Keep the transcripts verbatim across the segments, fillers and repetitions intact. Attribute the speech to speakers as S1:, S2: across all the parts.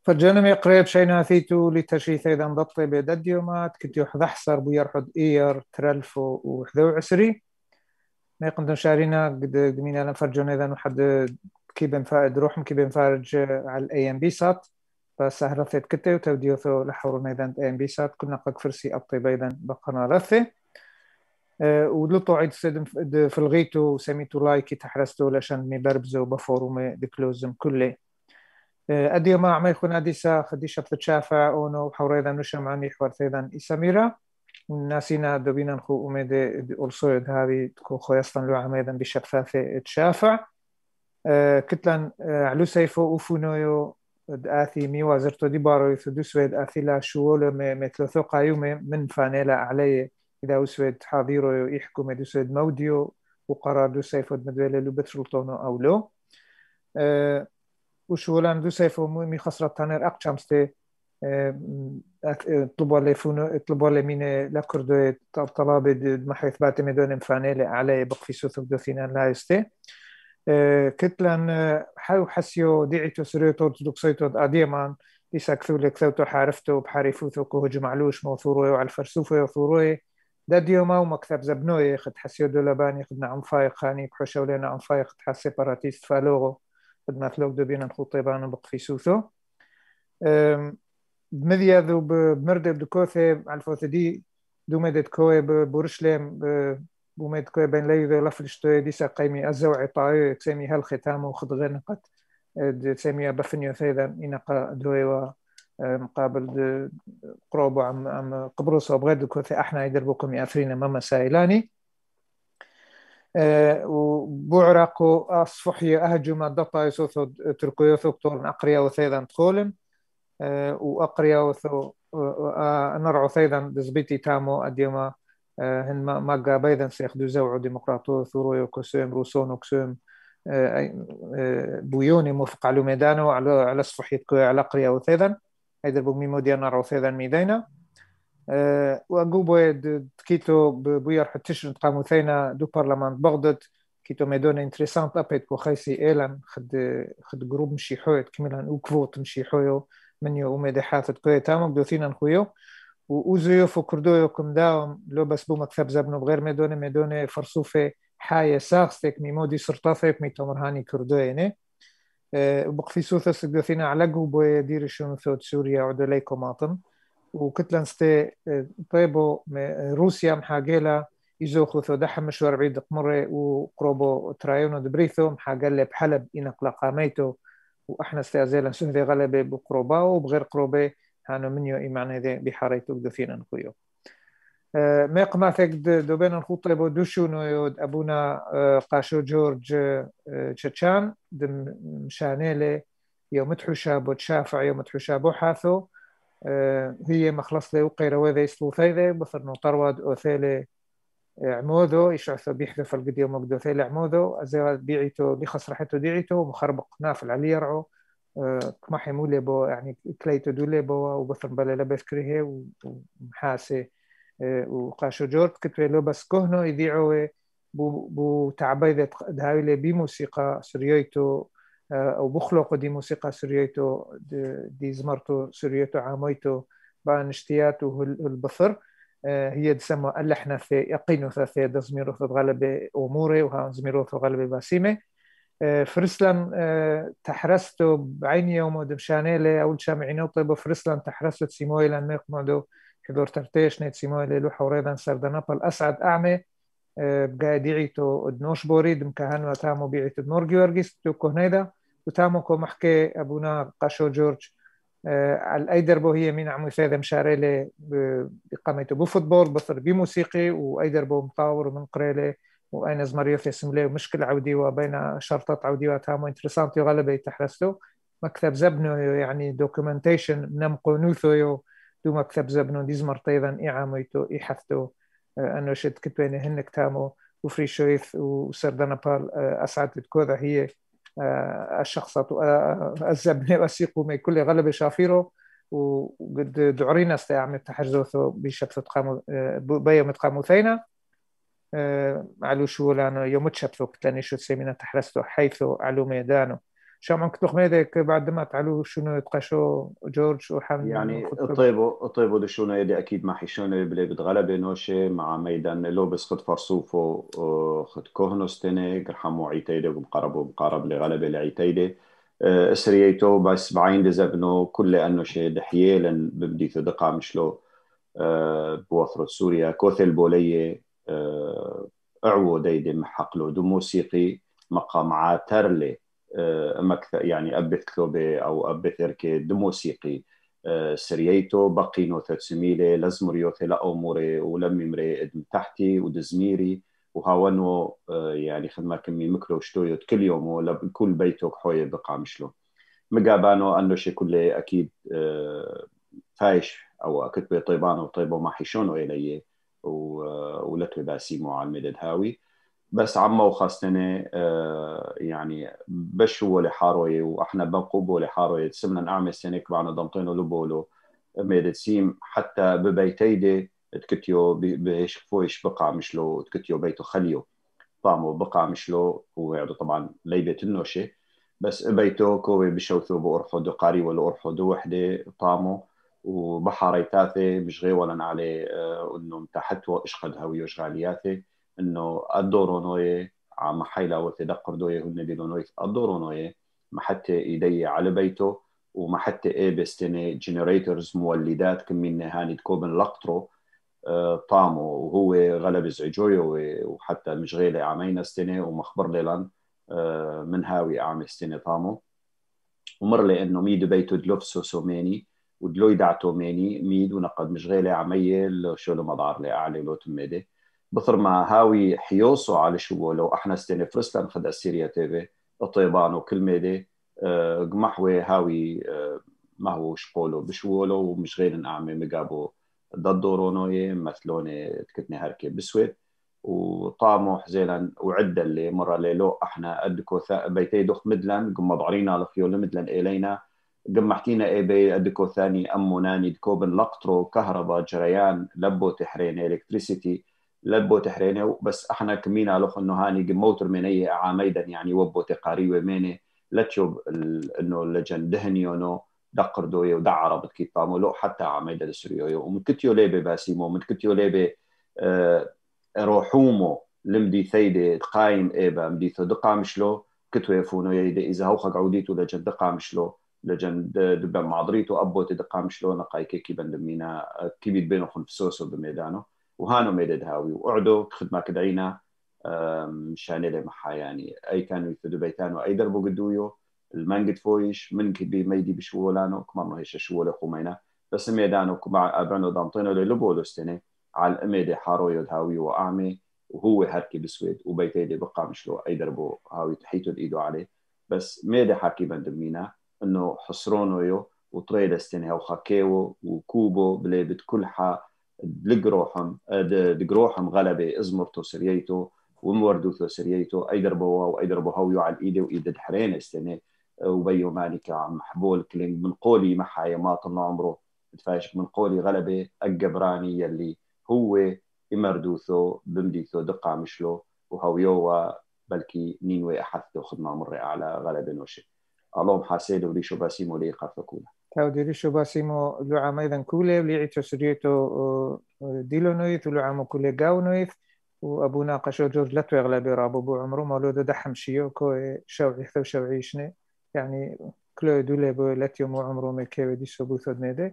S1: فالجانم قريب شينا ثيتو لتشيث أيضا ضبطي بيدد يومات كنت يحض أحصر بيرحض إير ترالفو وحذو عسري ما يقدم شارينا قد قمينا لنا فرجون أيضا وحد كي بنفارج روحهم كي بنفارج على الأي ام بي سات فسهرة ثيت كتة وتوديوثو لحورنا أيضا أي ام بي سات كنا قد فرسي أبطي أيضا بقنا رثي أه ودلطو عيد سيدم في الغيتو سميتو لايكي تحرستو لشان مي بربزو بفورو مي ديكلوزم كله أدي ما عم يكون أديسا خديشة بتشافع أونو حوريدا نشم عني حوار ثيدا إساميرا ناسينا دوبينا نخو أميدي أولسويد هذه تكو خويستان لو عميدا بشفافة تشافع أه كتلان أه علو سيفو أوفونويو آثي ميوا زرتو دي بارو يثدو سويد آثي لا شوولو مثلثو قايومي من فانيلا علي إذا أسويد حاضيرو يحكو مدو سويد موديو وقرار دو سيفو دمدويلة لو بترلطونو أو لو أه وشولان دو سيفو مي خسرت تانر أقشامستي طلبوا لي فونو طلبوا لي مين لا كردو طلاب محيث بات مدون مفانيلة علي بقفي سوثو دوثينا لا يستي كتلان حاو حسيو ديعيتو سريتو تدوكسيتو أديمان ليسا كثولي كثوتو حارفتو بحارفوثو كوهج معلوش موثوروي وعلى الفرسوفو يوثوروي دا ديوما ومكتب زبنوي خد حسيو دولاباني خد نعم فايق خاني بحوشو لنا عم فايق خد حسي باراتيست فالوغو خد مثلوك دوبينا نخوطيبان بقفي سوثو بمذيا ذو بمردة بدكوثي على الفوثدي دو مدد كوي بورشلم بومد كوي بين لي ذو لفلشتوي ديسا قيمي أزوعي طايو كسيمي هالختام وخد غنقت تسميها بفنيو ثيدا إنقا دوي مقابل قروبو عم عم قبرص وبغير دكوثي احنا يدربوكم يأفرين ماما سايلاني وبعرقو أصفحي أهجم الدطا يسوثو تركيوثو كتور أقريا وثيدا تخولم وأقريا وثو نرعو ثيدا دزبيتي تامو أديما هن ما قابيدا سيخدو زوعو ديمقراطو ثورويو كسوم روسونو كسوم بويوني موفق على ميدانو على على صفحية كوي على أقريا وثيدا هيدا بوميمو ديا نرعو ثيدا ميدينا وأقوبو كيتو بوير حتشن تقامو ثينا دو برلمان بغداد كيتو ميدونا انتريسانت أبيت كو خيسي إيلان خد خد جروب مشي حويت كميلان وكفوت مشي حويو من يو أميدي حاثت كوي تامو بدو ثينا نخويو وأوزيو فكردويو كم داوم لو بس بو مكتب زبنو بغير ميدونا ميدونا فرصوفة حاية ساغستك ميمودي سرطافك ميتومرهاني كردويني وبقفي سوثس بدو ثينا علقو بو دير شنو ثوت سوريا عدوليكو ماطن وكتلن ستي طيبو روسيا محاقيلا يزوخو ثو دحم مشوار بعيد قمري وقروبو ترايونو دبريثو محاقل بحلب إنق لقاميتو وإحنا استيازيلا سهدي غلبي بقروبا وبغير قروبي هانو منيو إيماني ذي بحاريتو بدوثينا نخويو ما يقما ثيك دوبين نخوط طيبو دوشونو يود أبونا قاشو جورج تشتشان دم مشانيلي يوم متحوشا بو تشافع يوم متحوشا بو حاثو هي مخلص لي وقيرة وذا يسلوثيذي بثر نطرود أوثيلي عموذو يشعثو بيحذف القديو مقدو ثيلي عموذو أزيغا بيعيتو بيخص رحيتو ديعيتو مخربق نافل علي يرعو كما حيمولي بو يعني كليتو دولي بو وبثر بلا لبث كريهي ومحاسي وقاشو جورد كتوي لو بس كهنو يذيعو بو, بو تعبيذة دهاولي بموسيقى سريويتو أو بخلق دي موسيقى سريويتو دي زمرتو سريويتو عامويتو بانشتياتو البثر هي تسمى اللحنة في يقينو ثلاثة دزميرو في غالب أموري وها زميرو في غالب باسيمة فرسلان تحرستو بعين يوم دمشانيلي أول شامعينو طيبو فرسلان تحرستو تسيمويلا ميقمدو حضور ترتيش نيت سيمويلا لوحا وريدان سردنابل أسعد أعمي بقى ديعيتو دنوش بوريد مكهانو تامو بيعيتو دنور جيورجيس تو كهنيدا وتامو كو محكي أبونا قاشو جورج على الأي دربو هي من عمو ثاذا مشاريلي بقاميتو بفوتبول بثر بموسيقي وأي دربو مطاور ومن قريلي وأين زمريو في سملي ومشكل عودي وبين شرطات عودي وتامو انترسانتي غالبا تحرستو مكتب زبنو يعني دوكومنتيشن نمقو نوثو دو مكتب زبنو دي زمرت أيضا إعاميتو إحثتو أنه شد كتويني هنك تامو وفري شويث وسردنابال أسعدت كوذا هي الشخصات الزبنة وسيقو من كل غلب شافيرو وقد دعرينا استعمل تحرزوثو بشبث تقامو بيوم تقامو ثينا علو شو لانو يوم تشبثو كتلاني شو تسمينا تحرزتو حيث علو ميدانو شامعون كتلوخ ميدك بعد ما تعلو شنو يتقشو جورج وحمد
S2: يعني
S1: خطب.
S2: الطيبو الطيبو دشونا يدي أكيد ما حيشونا بلي بتغلبة نوشة مع ميدان لوبس خد فرصوفو خد كوهنوستيني قرحمو عيتيدي ومقاربو مقارب لغلبة لعيتيدي اسريتو بس بعين دزبنو كل أنه شي دحييلا ببدي ثدقا مشلو بوثرة سوريا كوثل بولية اعو ديدي محقلو دو موسيقي مقام عاترلي مكث يعني أبث كلوبي أو أبث إركي دو موسيقي سرييتو بقي نو تسميلي لازمريو ثلا أموري ولم يمري ادم تحتي ودزميري وهاونو يعني خدمة كمي مكلو شتويو كل يوم ولا كل بيتو حوية بقى مشلو مقابانو أنه شي كله أكيد فايش أو كتبه طيبانو وطيبو ما حيشونو إليه ولتو باسيمو على المدد هاوي بس عما وخاصتني آه يعني بشو لحاروي واحنا بنقوبو لحاروي سمنا نعمل سنك بعنا ضمطينو لبولو ميدت سيم حتى ببيتيدي تكتيو بيش فويش بقع مشلو تكتيو بيتو خليو طعمو بقع مشلو وهذا طبعا ليبة النوشة بس بيتو كوي بشوثو بأرحو دو قاري ولا أرحو دو وحدة طعمو وبحاري تاثي مش غي ولا عليه آه انه متحتو اشقد هوي وشغالياثي انه الدورو نوي عم حيلا وتدقر دوي هن ديلو نوي الدورو نوي ما حتى ايدي على بيته وما حتى ايه بستني جنريتورز مولدات كمين هاني تكوبن لقطرو آه طامو وهو غلب زعجويو وحتى مش غيلي عامين استني ومخبر ليلان آه من هاوي عام استني طامو ومر لي انه ميد بيته دلوفسو سوميني ودلوي دعتو ميني ميد ونقد مش غيلي عميل شو له مضار لي اعلي لو تميدي بثر ما هاوي حيوصو على شو لو احنا استني فرسلان خد السيريا تيفي الطيبان وكل ميدي أه قمحوي هاوي أه ما هو شقولو بشولو ومش غير نعمي مقابو ضدورونوي مثلوني تكتني هركي بسويت وطامو حزيلا وعدة اللي مرة ليلو احنا ادكو بيتي دخ مدلن قم مضعرينا الخيول مدلن الينا قم محتينا اي بي ادكو ثاني امو ناني دكوبن لقطرو كهرباء جريان لبو تحريني الكتريسيتي لبو تحريني بس احنا كمينا لخ انه هاني قم موتر مني عاميدا يعني وبو تقاري وميني لتشوب انه لجن دهنيونو دقر دوي ودعر بدكي طامو لو حتى عاميدا السريويو ومن كتيو ليبي باسيمو من كتيو ليبي آه روحومو لمدي ثيدي قايم إيبا مدي ثدقا مشلو كتو يفونو يدي إذا هو خق عوديتو لجن دقا مشلو لجن دبا معضريتو أبو تدقا مشلو نقاي كيكي بندمينا كيبيت بينو خنفسوسو بميدانو وهانو ميدد هاوي وقعدو خدمة كدعينا مشان لي محا يعني أي كانوا يثدو بيتانو أي دربو قدويو المنقد فويش من كبي ميدي بشوولانو كمرنو هيش شوولي خمينا بس ميدانو كبع أبعنو دامطينو للبولو استني على الأميدي حارو يدهاوي وأعمي وهو هركي بسويد وبيتيدي بقى مشلو أي دربو هاوي تحيتو الإيدو عليه بس ميدي حكي بندمينا إنه حصرونو يو وطريد استنها وخاكيو وكوبو بليبت كل حا دلقروحم دقروحم غلبة إزمرتو سرييتو وموردوثو سرييتو أي دربو وأي دربو هاويو على الإيدي وإيد الحرين استنى وبيو مالك عم محبول كلين من قولي محايا ما طلع عمره تفاش من قولي غلبة الجبراني يلي هو إمردوثو بمديثو دقة مشلو وهويوا بلكي نينوي أحثو خدمة مرة على غلبة نوشي اللهم حاسيدو ليشو باسيمو لي قرفكولا
S1: تاو ديريشو باسيمو لو عام أيضا كولي وليعيتو سريتو ديلو نويث ولو عامو كولي قاو نويث وأبونا قشو جورج لتو يغلبي رابو بو عمرو مولودو دحم شيو كو شوعي ثو شوعي شني يعني كلو دولي بو لتيو مو عمرو ميكيو ديسو بوثو دميدي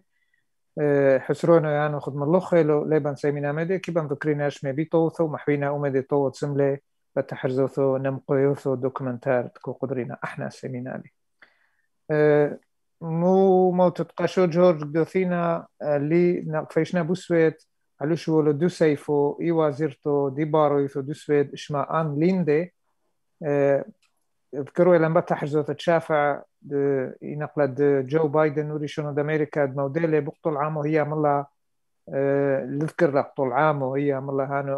S1: حسرونو يعني خد من لخي لو ليبان سيمينا مدي كيبان فكريناش مبي طوثو محوينا أمدي طوث سملي بتحرزوثو نمقيوثو دوكمنتار تكو قدرينا احنا سيمينا لي أه مو موت تقاشو جورج دوثينا اللي نقفيشنا بوسويت على شو لو دو سيفو اي وزيرتو دي بارو يثو دو سويد اشما ان ليندي أه اذكروا لما تحرزوث تشافع نقلة جو بايدن وريشونو دامريكا موديلي بقطل عامو هي ملا نذكر لقطل عامو هي ملا هانو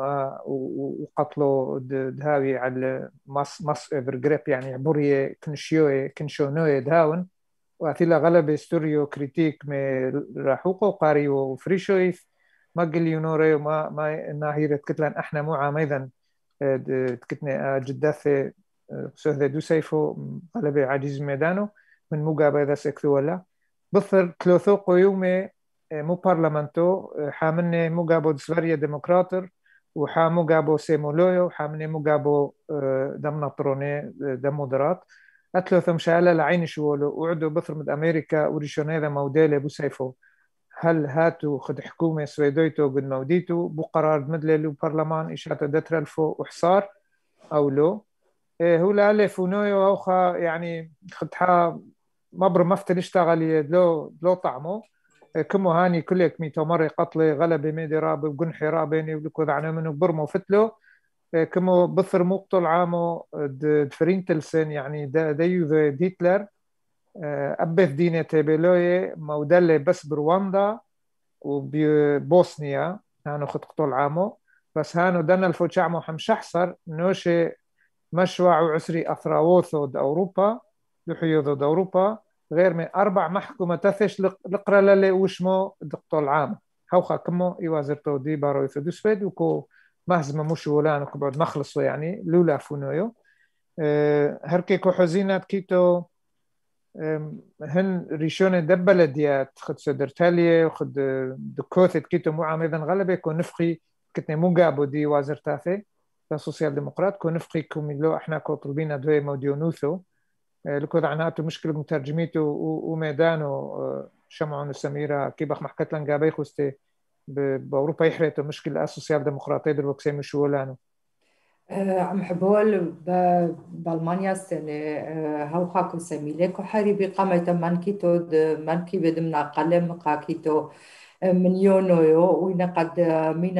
S1: وقتلوا دهاوي على مص مص إفرجريب يعني عبورية كنشيوي كنشونوي دهاون وأثيلا غلب استوريو كريتيك من راحوقو قاريو وفريشويف ما قل يونوري وما ما ناهيرة كتلان احنا مو عاميدا تكتني جداثي سهدة دو سيفو غلبة عجيز ميدانو من مقابة ذا سكتو ولا بثر كلوثو قيومي مو بارلمانتو حامني مقابو دسفاريا ديمقراطر وحا مقابو سيمولويو وحامني مقابو دم نطروني دم مودرات أتلوثو مشاعلة لعين شوولو وعدو بثر من أمريكا وريشوني ذا موديلي بو سيفو هل هاتو خد حكومة سويدويتو قد موديتو بو قرار مدللو برلمان إشاتو دترالفو وحصار أو لو هو لا فونويو أوخا يعني خدها مبر مفتل اشتغل لو لو طعمه كمو هاني كلك ميتو مرة قتلي غلبة ميدي راب وقنحي رابيني ولكو ذعنا منو برمو فتلو كمو بثر مقتل عامو دفرينتلسن يعني دا ديو ديتلر أبث دينة تيبيلوي مودلة بس برواندا وبوسنيا هانو خد قتل عامو بس هانو دانا الفوتشعمو حمشحصر نوشي مشروع عسري أثراوثو دا أوروبا لحيوذو دا أوروبا غير من أربع محكمة تثش لقرا للي وشمو دقتو العام هوخا كمو يوازرتو دي بارو يثدو سفيد وكو مهزمة مش ولان وكو بعد مخلصو يعني لولا فونويو أه هركي كو حزينات كيتو هن ريشوني دبلة ديات خد سدرتالية وخد دكوثت كيتو مو عامذا غلبة كو نفقي كتني مو قابو دي وازرتاثي سوسيال ديمقراط كو نفقي كوميلو احنا كو طلبينا دوي موديونوثو لكو دعناتو مشكلة مترجميتو وميدانو شمعون السميرة كيبخ محكت لنقابي خوستي بأوروبا يحريتو مشكلة السوسيال ديمقراطي در وكسيمي شوولانو
S3: عم حبول بألمانيا السنة هاو خاكو سميلة كو حريبي قامت منكيتو منكي بدمنا قلم قاكيتو من يونيو وينقد مينا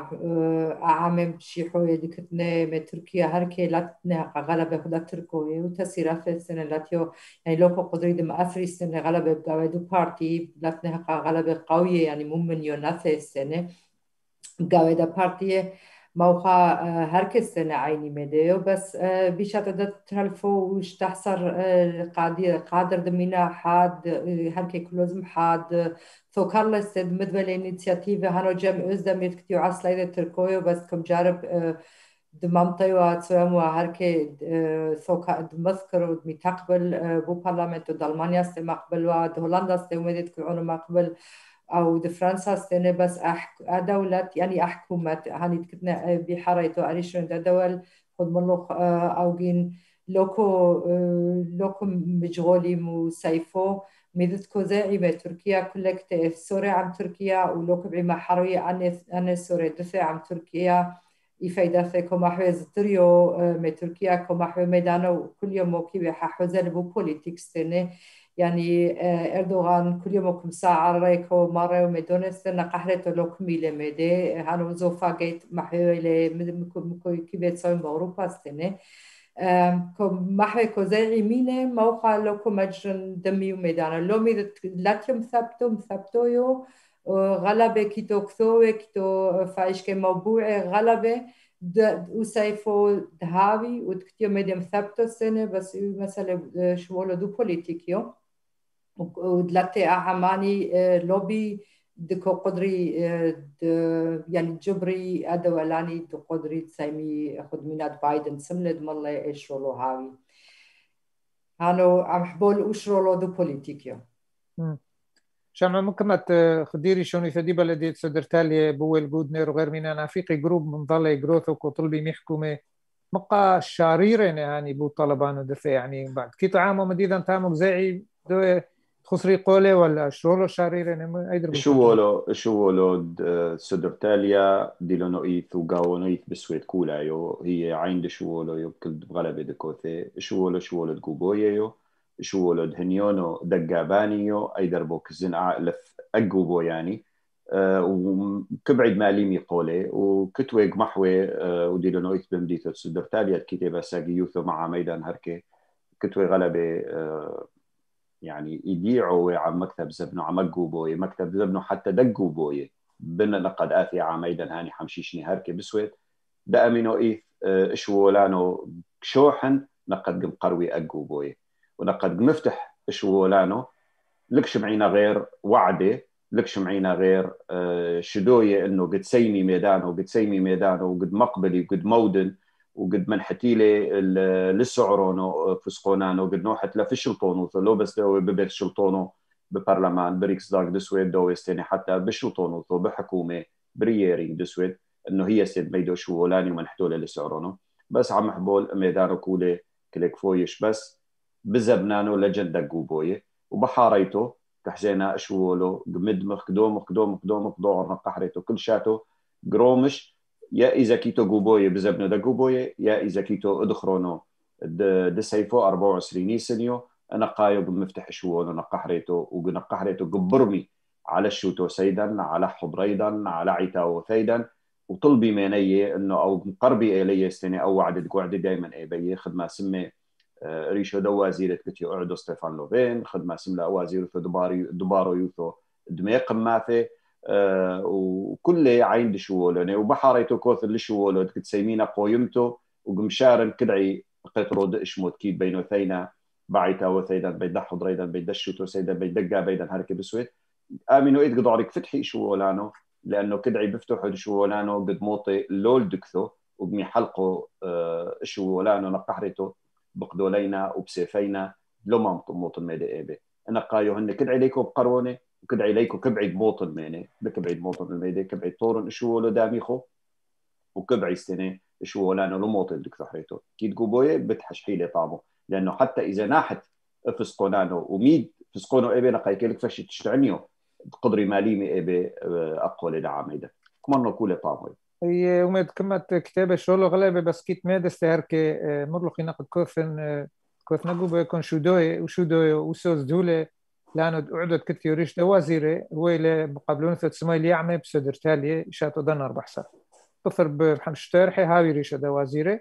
S3: عامم شيحوية دكتنا من تركيا هركي لاتنا غلبة خدا تركوية وتسيرا في السنة لاتيو يعني لوكو قدري دم أثري السنة غلبة بقاودو بارتي لاتنا غلبة قوية يعني مو من يوناثي السنة بقاودة بارتي موقع هركي السنة عيني مديو بس بيشات دا ترالفو وش تحصر قادر قادر دمينا حاد هركي كلوزم حاد ثو كارلس مدبل انيشياتيفا هانو جم ازدم يتكتيو عسلايدة تركويو بس كم جارب دمامطيو تسوامو هركي ثو دمذكر ودمي تقبل بو برلمانتو دالمانيا استي مقبل ود هولندا استي ومدت كعونو مقبل أو فرنسا استنى بس أحك دولة يعني أحكومات هني تكتنا بحريتو أريشون دا دول خد ملوخ أو جين لوكو لوكو مجغولي مو سيفو ميدت كوزاعي بتركيا كلك سوريا عن تركيا ولوكو بعما حروية عن عن سوريا دفع عن تركيا يفيدا فيكم أحوز تريو من تركيا كم أحوز ميدانو كل يوم موكي بحوزل بو بوليتيك استنى يعني أردوغان كل يوم كم ساعة ريكو مرة ومدونس نقحرته لو كميلة مدة هانو زوفا جيت محيولة مكو مكو كيبت سوين بأوروبا السنة كم محي كوزي مينة موقع لو كمجرن دمي ومدانا لو ميد لاتيم ثبتو مثبتو يو غلبة كيتو كثوة كيتو فايش كموضوع غلبة وسيفو ذهبي وتكتيو مديم ثبتو السنة بس مثلا شوالو دو بوليتيكيو ودلتي أعماني لوبي دكو قدري يعني جبري أدولاني دو قدري تسمي خدمينات بايدن سملد مالله إشرولو هاوي هانو عم حبول إشرولو دو بوليتيكيو
S1: شامع ممكن خديري شوني ثدي بلدي صدرتالي بويل جودنر وغير من أنا فيقي جروب من ضلي جروث وطلبي محكومة مقا شاريرين يعني بو طلبان ودفع يعني بعد كي طعامه مديدا تامك زعي دو خسري قولي ولا شولو شاريرين ايدر
S2: شولو شولو صدرتاليا ديلونو ايث وقاونو ايث بسويت كولا يو هي عين شولو يو كل بغلبة دكوثي شولو شولو دقوبوية يو شولو دهنيونو دقابانيو ايدر بوك زنع لف اقوبو يعني أه وكبعد ماليمي قولي وكتويق محوي أه وديلونو ايث بمديثة صدرتاليا الكتابة ساقيوثو مع ميدان هركي كتوي غلبة أه يعني يديعوا عم مكتب زبنو عم مقوبوي مكتب زبنو حتى دقوبوي بنا لقد آثي عميدا هاني حمشيشني هركي بسويت دا أمينو إيث إشوولانو شوحن نقد قم قروي أقوبوي ونقد مفتح إشوولانو لكش معينا غير وعده لكش معينا غير شدوية إنه قد سيمي ميدانه قد سيمي ميدانه وقد مقبلي وقد مودن وقد منحتيلي للسعرونو فسقونانو قد نوحت لفشلطونو لو بس دو ببيت شلطونو ببرلمان بريكس داك دسويد دو يستني حتى بشلطونو تو بحكومة برييرينج دسويد انه هي سيد ميدو شو ولاني منحتولي للسعرونو بس عم حبول ميدانو كولي كليك فويش بس بزبنانو لجندك قوبوية وبحاريتو كحزينا اشوولو مدمخ كدومخ كدومخ كدومخ دور نقحريتو كل شاتو قرومش يا إذا كيتو جوبوي بزبنو دا جوبوي يا إذا كيتو ادخرونو دسيفو أربعة وعشرين سنيو أنا قايو بمفتح شوونو نقحريتو ونقحريتو قبرمي على الشوتو سيدا على حضريدا على عيتاو ثيدا وطلبي مني إنه أو مقربي إلي استني أو وعدت قعدي دايما إيبي خدمة سمي ريشو دو وزيرة كتيو أعدو ستيفان لوفين خدمة سملا وزيرة دباري دبارو يوثو دميق ماثي أه وكل عين دشوولوني وبحاريتو كوث اللي شوولو كتسيمينا قويمتو وقمشارن كدعي قطرو دشموت كيد بينو ثينا بعيتا وثيدا بيدا حضريدا بيدا الشوتو سيدا بيدقا بيدا هاركي بسويت آمنو إيد قدعرك فتحي شوولانو لأنه كدعي بفتحو دشوولانو قد موطي لول دكثو وقمي حلقو أه شوولانو نقحريتو بقدولينا وبسيفينا لما موطن ميدا إيبي أنا قايو هن كدعي ليكو بقروني وكدعي ليكو كبعيد موطن ميني بكبعيد موطن الميدي كبعيد طورن اشوولو داميخو وكبعيد ستيني اشوولانو لموطن دك ثحريتو كيد قوبوية بتحش حيلي طابو لأنه حتى إذا ناحت فسقونانو وميد فسقونو إيبي نقايكيلك فشي تشتعنيو قدري ماليمي إيبي أقوى لدعام إيدا كمانو كولي طابو
S1: هي ومد كمت كتابة شغله غلبة بس كيت ميد استهركي مرلقي نقد كوثن كوثن قوبوية كون شودوي وشودوي وسوز دولة لأنه أعدت كتير ريش دوازيري ويلي مقابلون ثلاث سمايل يعمل بصدر تالي شاتو دان أربع سنة بثر بحمشتارحي هاوي ريشة دوازيري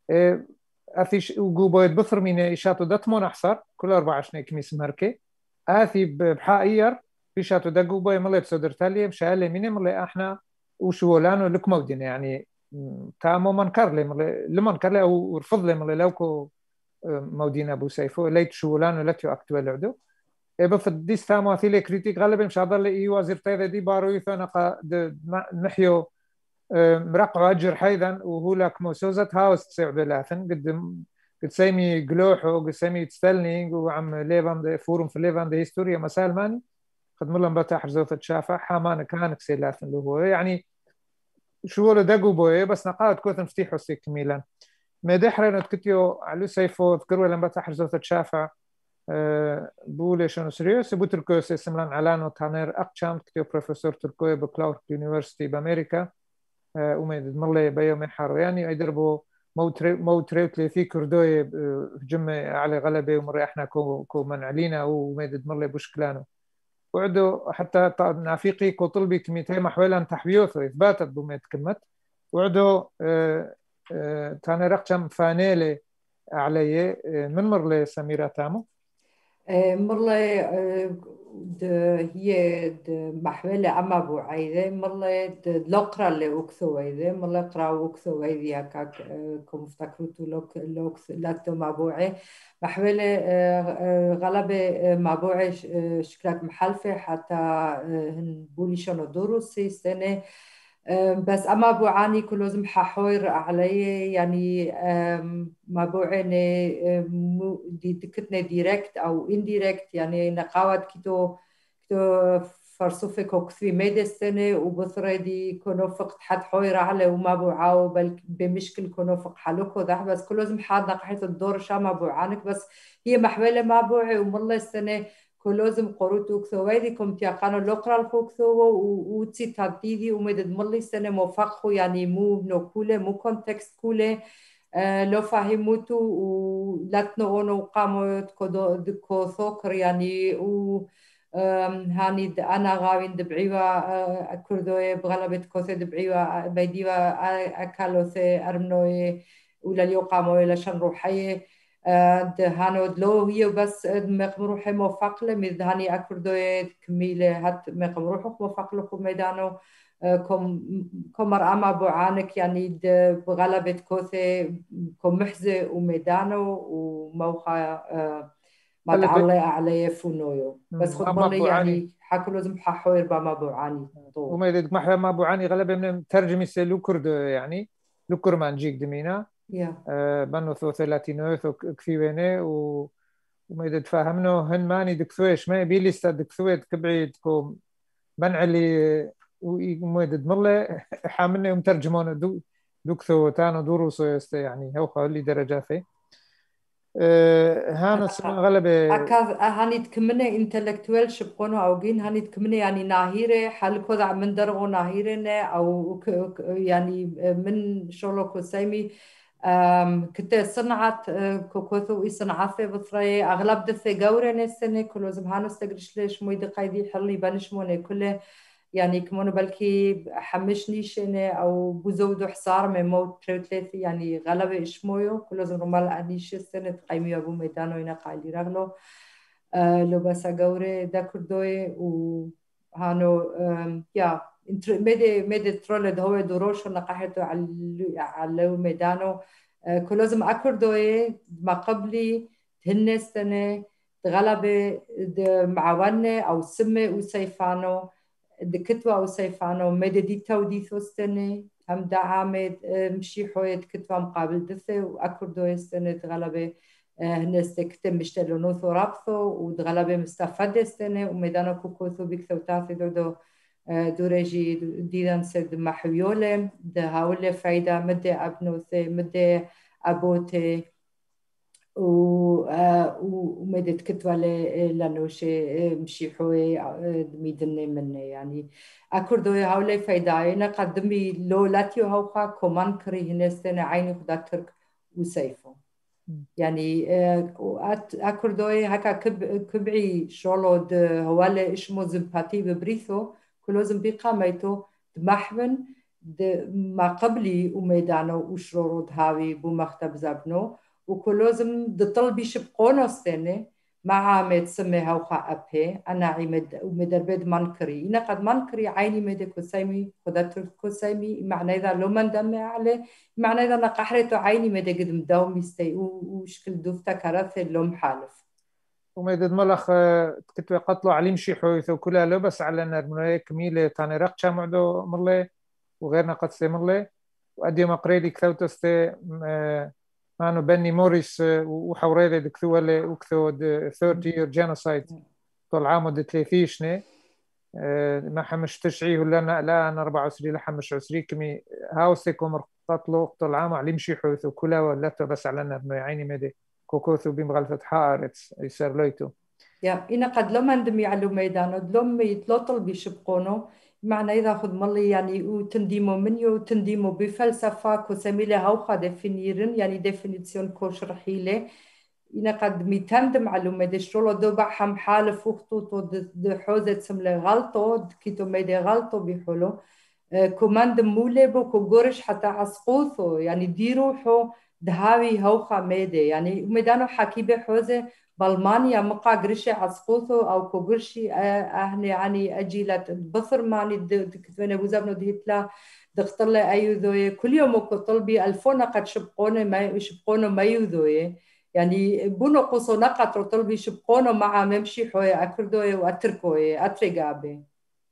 S1: أثيش وجوبويد بثر ميني شاتو دتمون أحصر كل أربع عشرين كميس مركي أثي بحائير في شاتو دا جوبوي ملي بصدر تالي بشالي ميني ملي إحنا وشولانو لك مودين يعني تامو منكر لي ملي لمنكر لي أو رفض لي ملي لوكو مودين أبو سيفو ليت شولانو لتيو أكتوال عدو بفضل ديس ثامو ثيلي كريتيك غالبا مش هذا اللي وزير تايدا دي بارو يثنق نحيو مرقع أجر حيدا وهو لك موسوزة هاوس تسيع بلاثن قد قد سيمي جلوحو قد سيمي تستلنينج وعم ليفان دي فورم في ليفان دي هيستوريا مسائل ماني قد ملن بتاح زوثة شافع حامان كان كسيلاثن اللي هو يعني شو ولا دقو بوي بس نقاط كوثن فتيحو سيك ميلان ما دحرين اتكتيو على سيفو ذكروا لما بتاح زوثة شافع بوله شنو سريوس بوتركوس اسملان علانو تانير أقشام كتير بروفيسور تركوي بكلاورك يونيفرسيتي بأمريكا وميد ملي بيومي حارو يعني يدربوا موتريوت لي في كردوي جمع على غلبة ومرة إحنا كو كو منعلينا وميد ملي بوشكلانو وعدو حتى نافيقي كو طلبي كميتين محولا تحويوثو إثباتت بوميد كلمت وعدو تانير أقشام فانيلي علي من مرلي سميرة تامو
S3: مرلي هي محولة أما بو عيدة مرلي لقرا اللي وكثو عيدة مرلي قرا وكثو عيدة هكاك كم افتكرتو لوك لوك لاتو مابوعي محولة غلبة مابوعي شكلك محلفة حتى هن بولي شنو دروسي سنة بس أما بوعاني كل لازم ححور عليه يعني ما بوعني دي تكتنا ديركت أو إنديركت يعني نقاوت كتو كتو فرصوفة كوكثي ميدا السنة وبثرة دي كونو فقط حد حوير عليه وما بوعاو بل بمشكل كونو فق حلوكو ده بس كل لازم حد نقحيت الدور شا ما بوعانك بس هي محولة ما بوعي ومالله السنة كلازم قروتو كثوادي كم تيقانو لقرا الخوكثو وتي تديدي ومدد ملي سنة موفقه يعني مو نوكولة مو كونتكست كولة آه لو فهموتو ولاتنو قاموا كو ثوكر يعني و هاني أنا غاوين دبعيوا كردوي بغلبة كوثي دبعيوا بيديوا أكالوثي أرمنوي ولا اليو قاموا إلى شن روحية هانو دلو هي بس مقمروحي موفق له مذهاني أكردوي كميلة هات مقمروحه موفق له ميدانو كم كمر أما بعانك يعني بغلبة كوثي كم محزة وميدانو وموخا ما تعلق عليه فونويو بس خد مالي يعني حكوا لازم ححوير بما بعاني
S1: وما يدك محلا ما بعاني غلبة من ترجمة لو كرد يعني لو كرمان جيك دمينا
S3: يا
S1: بنو ثو ثلاثين ثو كثيرين و وما يتفاهمنو هن ماني دكثويش ما يبي لي ستا دكثويت كبعيد كوم بنعلي وميد مرله حاملنا يوم ترجمون دو دكثو تانو دروس يعني هو خلي درجة فيه أه هانو سما غلبة
S3: أكاز هاني تكمنة انتلكتوال شبقونو أو جين هاني تكمنة يعني ناهيرة حال كذا من درغو ناهيرة أو يعني من شغله كسيمي كنت صنعت كوكوثو صنعت بصري أغلب دث جورة السنة كله زمانو استقرش ليش مويد قايدي حلي بنشمونه كله يعني كمان بلكي حمشني شنة أو بزود حصار من موت ثلاثة يعني غلبة إشمويو كله زم رمال أنيش السنة قيمي أبو ميدانو هنا قايلي رغلو أه لو بس أجورة دا كردوي وهانو يا مدة مدة ترول هو دروش ونقحته على على ميدانو أه كله زم أكردوي ما قبلي هن السنة غلبة معاونة أو سمة وسيفانو دكتوا أو سيفانو مددي تودي ثوستني هم دعامة مشي حويت كتوا مقابل دثة وأكردو السنة غلبة هنست كتم مشتلو نوثو رابثو وغلبة مستفدة السنة وميدانو كوكوثو بيكثو تاثي دودو دوريجي ديدان سد محيولة ده هاولة فايدة مدة أبنوثي مدة أبوتي ومدت كتوة لنوش مشي حوي ميدني مني يعني أكردوي هاولي فايداينا قدمي لو لاتيو هاوخا كومان كري هنستنا عيني خدا ترك وسيفو يعني أكردوي هكا كبعي شولو هوالي إشمو زمباتي ببريثو كلو زمبيقا ميتو دمحبن ما قبلي وميدانو وشرورو دهاوي بمختب زبنو وكلوزم دطلبي شبقونو السنة مع ما تسمي هوخا أبي أنا عمد ومدربد منكري إنا قد منكري عيني مدى كسيمي خدت كسيمي معنى إذا لو من دمي عليه معنى إذا نقحرته عيني مدى قد مداوم يستي وشكل دوفتا كراثي لو محالف
S1: ومدد ملخ كنت قتلوا عليم شي حويث وكلها لو بس على نرمنوية كميلة تاني رقشة معدو مرلي وغيرنا قد سي مرلي وأدي مقريلي كثوتو استي مانو بني موريس وحوريدة دكثو اللي وكثو ثلاثين year genocide طول عامو دي ثلاثيشني ما حمش تشعيه ولا لا أنا أربعة وعشرين لحمش عشرين كمي هاوسيكم قتلوا طول عامو عليم شي حويث وكلها ولاتو بس على ابنو عيني مدي كوكوثو بمغلفة حارتس يسار لويتو
S3: يا إنا قد لما ندمي على ميدانو لما يتلطل بيشبقونو معنى إذا خد مالي يعني وتنديمو منيو وتنديمو بفلسفة كسميلة هوخا ديفينيرن يعني ديفينيسيون كوشرحيلة إنا قد ميتندم على ميدي شرولو دوبا حم حال فوختو دو حوزة سملة غلطو كيتو ميدي غلطو بيحولو كوماند موليبو كوغورش حتى عسقوثو يعني ديروحو دهاوي هوخا ميدي يعني ميدانو حكي بحوزة بالمانيا مقا قرشي عسقوثو أو كوغرشي أهني يعني أجيلة بصر ماني كتبنا بوزابنو دهيتلا دختلا أيوذوية كل يوم كطلبي ألفونا قد شبقونا ما يشبقونا ما يوذوية يعني بونو قصو نقط طلبي شبقونا مع ممشي حوية أكردوية وأتركوية أترقابي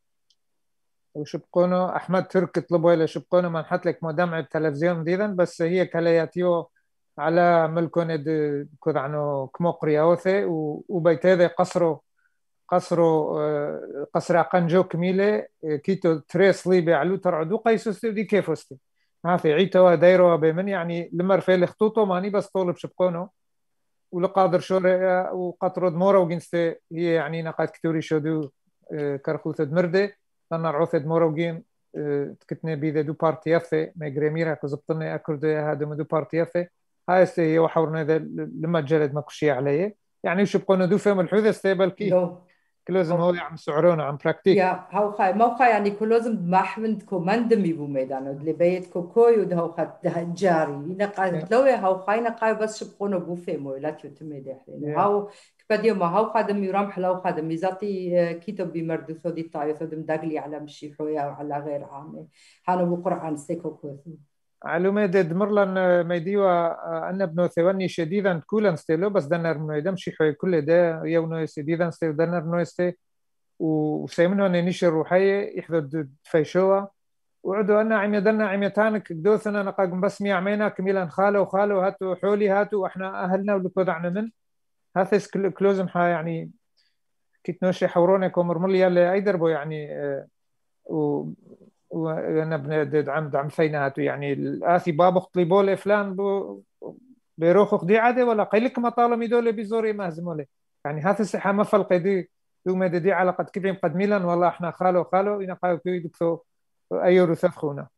S1: وشبقونو أحمد ترك طلبوا إلى شبقونو ما نحط لك مدمع التلفزيون ديدا بس هي كلياتيو على ملكون كذ عنو كمو قرياوثي وبيت هذا قصرو قصرو قصر قنجو كميلة كيتو تريس ليبي علو ترعدو قيسوستي ودي كيفوستي ما في عيتوا دايروا بمن يعني لما رفيل خطوطو ماني بس طولب شبقونو ولقادر شوري وقطرود مورا وجنستي هي يعني نقاد كتوري شودو كرخوث دمردي لأن عوث مورا وجين تكتني بيذا دو بارتيافي ما يقريميرها كزبطني أكردو هادو دو بارتيافي هاي استي وحورنا ذا لما جلد ما كشي عليه يعني وش بقولنا دو فهم الحوذة استيبل كي كلازم هو يعمل سعرونه عن براكتيك
S3: يا هاو خاي موقع يعني كلازم محمد كوماندم يبو ميدانو اللي بيت كوكوي وده هاو خد ده جاري نقاي لو هاو خاي نقاي بس شبقونه بو فهمو لا تتمدي حلين هاو كبدي ما هاو خادم يرام حلاو خادم يزاتي كتب بمردو ثودي طايو ثودم داقلي على مشي حويا وعلى غير عامي هانو بقرآن سيكو كوثو
S1: علومة دمرلن ميديوا أن ابنو ثواني شديدا كولا ستيلو بس دنر منو يدمشي حوي كل ده يونو شديدا ستيل دنر نو استي وسيمنو أن نيش الروحية يحدد فيشوا وعدوا أنا عميدنا عميتانك دوثنا نقاقم بس مي عمينا كميلا خالو خالو هاتوا حولي هاتوا وإحنا أهلنا ولكودعنا من هاثس كلوزم حا يعني كيت نوشي حورونكم مرملي يلي أي دربو يعني و وأنا بندد عم دعم فينا هاتوا يعني الآثي بابو خطليبولي فلان بو بيروخو خدي عادي ولا قيلك ما طالما يدولي بيزوري ما هزمولي يعني هاثس حا ما فلقي دي دو مددي على قد كبيم قد ميلان والله إحنا خالو خالو إنا قايو كيو يدكثو أيورو ثفخونا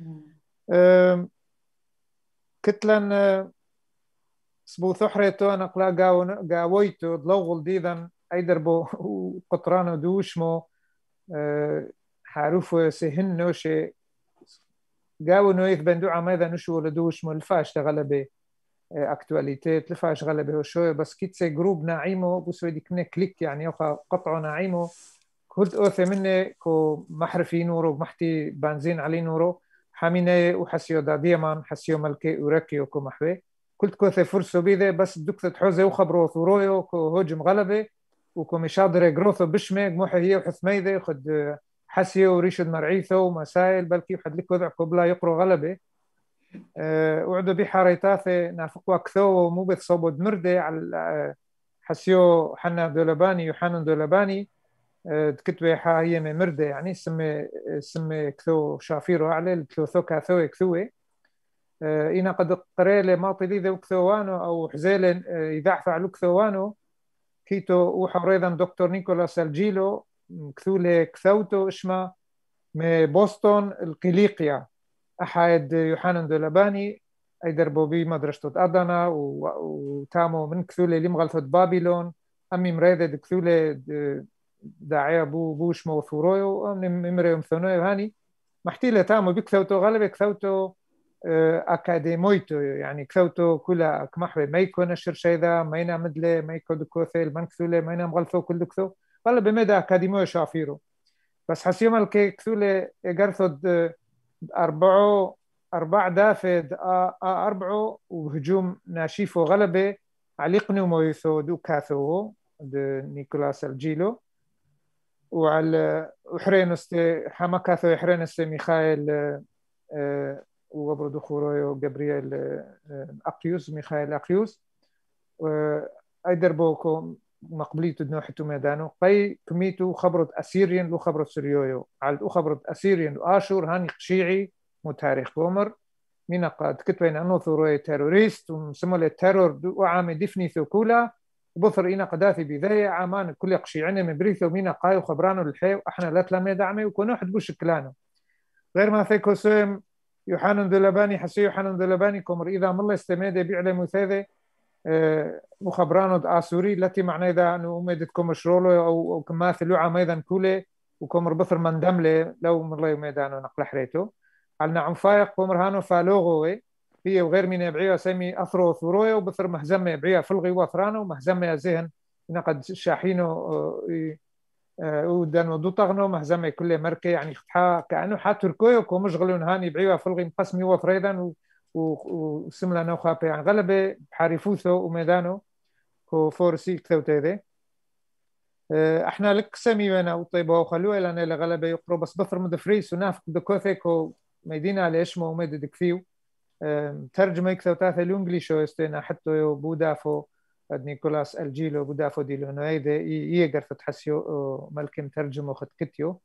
S1: كتلن سبو ثحريتو أنا قلا قاويتو ضلوغل ديذن أيدربو قطرانو دوشمو حاروفو سهن نوشي قاو نويث بندو عماذا نشو لدوشمو الفاش تغلبي أكتواليتيت لفاش غلبي وشوية بس كيتسي جروب ناعيمو بسويدي كنا كليك يعني يوخا قطعو ناعيمو كنت أوثي مني كو محرفي نورو محتي بنزين علي نورو حاميني وحسيو دا ديمان حسيو ملكي وركيو كو محوي قلت كوثي فرصو بيذي بس دكتة حوزي وخبرو ثورويو كو هجم غلبي وكو مشادري جروثو بشمي موحي هي وحثميذي خد حسيو وريشد مرعيثو ومسائل بلكي وحد لك وضع كوبلا يقرو غلبي أه وعدو بي حاريتاثي نافقوا كثو ومو بتصوبو دمردي على حسيو حنا دولباني يوحنا دولباني تكتبي حا هي مردة يعني سمي سمي كثو شافيرو على الثلثو كاثوي كثوي إنا قد قريلة ما طلي ذو كثوانو أو حزيل يدعف على كثوانو كيتو وحريضا دكتور نيكولاس الجيلو كثولة كثوتو اسمه من بوسطن القليقيا أحد يوحنا دولباني أي دربو بي مدرسة أدنا وتامو من كثولة اللي مغلفة بابلون أمي مريدة كثولة داعية بو بوش موثورويو من ممريم ثانوي هاني محتيلة تامو بكثوتو غالبا كثوتو أكاديميتو يعني كثوتو كلها كمحوي ما يكون نشر شيء ذا ما ينا مدلة ما يكون دكوثيل ما نكثولة ما ينا مغلفو كل دكثو غالبا بمدى أكاديميو شافيرو بس حسيوم الكي كثولة قرثود أربعو أربع دافد أربعو وهجوم ناشيفو غلبة عليقنو مويثو دو كاثو نيكولاس الجيلو وعلى وحرينس حماكاثو حرينس ميخائيل أه وبرضو خورويو جابرييل أه أقيوس ميخائيل أقيوس أيدربوكو مقبليتو دنوحتو ميدانو قي كميتو خبرت أسيريان لو خبرت سوريويو على أو خبرت أسيريان وآشور هاني شيعي مو تاريخ بومر من قد كتبين أنو ثوروي تيروريست ومسمو للتيرور وعامي دفني ثوكولا بثر إنا قداثي بذي عامان كل قشيعنا من بريثو مينا قايو خبرانو الحي وإحنا لا تلامي دعمي وكونو حد بوش كلانو غير ما ثيكو سويم يوحنا دولباني حسي يوحنا دولباني كمر إذا مالله استميدي بيعلمو ثيذي اه مخبرانو آسوري التي معنى إذا أنه أميدتكم مشرولو أو, أو كماثلو عميدا كولي وكمر بثر من دملي لو مالله يميدانو نقل حريتو علنا عم فايق كمر هانو فالوغوي هي وغير من يبعيها سمي أثرو ثروية وبثر مهزمة يبعيها فلغي وثرانو مهزمة ذهن نقد شاحينو ودانو دوطغنو مهزمة كل مركة يعني ختحا كأنه حات تركويو كومشغلون هاني يبعيها فلغي مقسمي وثريدا وسملا نوخا يعني غلبة بحارفوثو وميدانو كو فورسي كثوتي ذي احنا لك سمي وانا وطيبه وخلوه لأن لغلبة يقروا بس بثر مدفريس ونافق دكوثيكو ميدينا على إشمو وميد دكفيو ترجمة كثوتاث الإنجليشو استينا حتى بودافو نيكولاس الجيلو بودافو ديلو نويدة يقدر فتحسيو ملكم ترجمه خد كتيو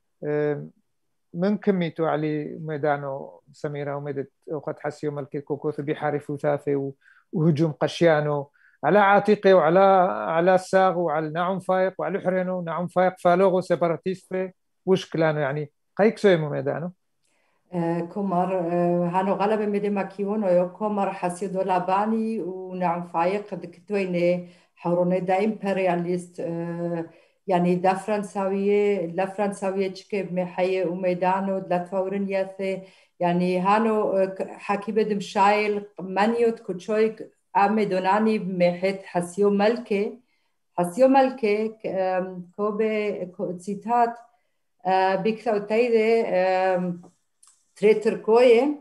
S1: من كميتو علي ميدانو سميرة وميدت وقد حسيو ملكي كوكوث بيحارفو ثاثي وهجوم قشيانو على عاتقي وعلى على الساغ وعلى نعم فايق وعلى حرينو نعم فايق فالوغو سيباراتيست وش كلانو يعني قيك سويمو ميدانو
S3: كمر هانو غالبا مدي ماكيون ويو كمر حسيدو لاباني ونعم فايق دكتويني حوروني دا إمبرياليست يعني دا فرنساوية لا فرنساوية تشكيب محيي وميدانو دا تفورن ياثي يعني هانو حكي بدم شايل مانيوت كوتشويك أمدوناني بمحيط حسيو ملكي حسيو ملكي كوبي سيتات بكثو تايدي تريتركوية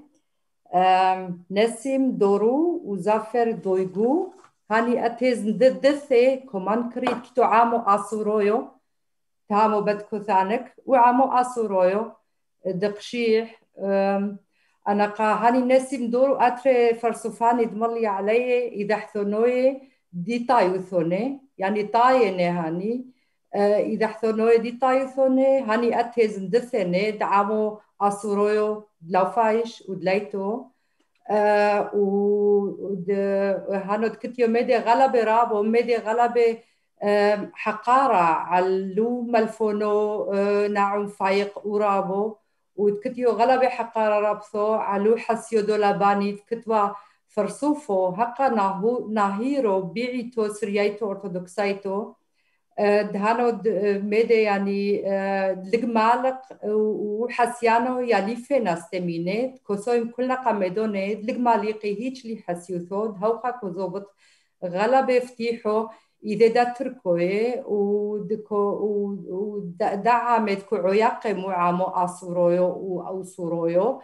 S3: نسيم دورو وزافر دويغو هاني أتيز نددثي كمان كريت تعامو أسورويو تعامو بدكو ثانك وعامو أسورويو دقشيح أنا قا هاني ناسي مدور أتري فرسوفاني دملي علي إذا حثونوي دي تايوثوني يعني تايني هاني إذا حثونوي دي تايوثوني هاني أتهزن دثني دعامو أسورويو دلاوفايش ودلايتو أه وهانو دكتيو ميدي غلبة رابو ميدي غلبة أه حقارة علو ملفونو أه نعم فايق ورابو ودكتيو غلبة حقارة رابثو علو حسيو دولاباني دكتوا فرصوفو هقا ناهو ناهيرو بيعيتو سريايتو أرثوذكسايتو دهانو ميدي يعني لقمالق وحسيانو يالي فينا استميني كوسويم كلنا قمدوني لقماليقي هيج لي حسيوثو دهوخا كوزوبط غلبة فتيحو إذا دا تركوي ودعامت كعياقي معامو أصورويو أو صورويو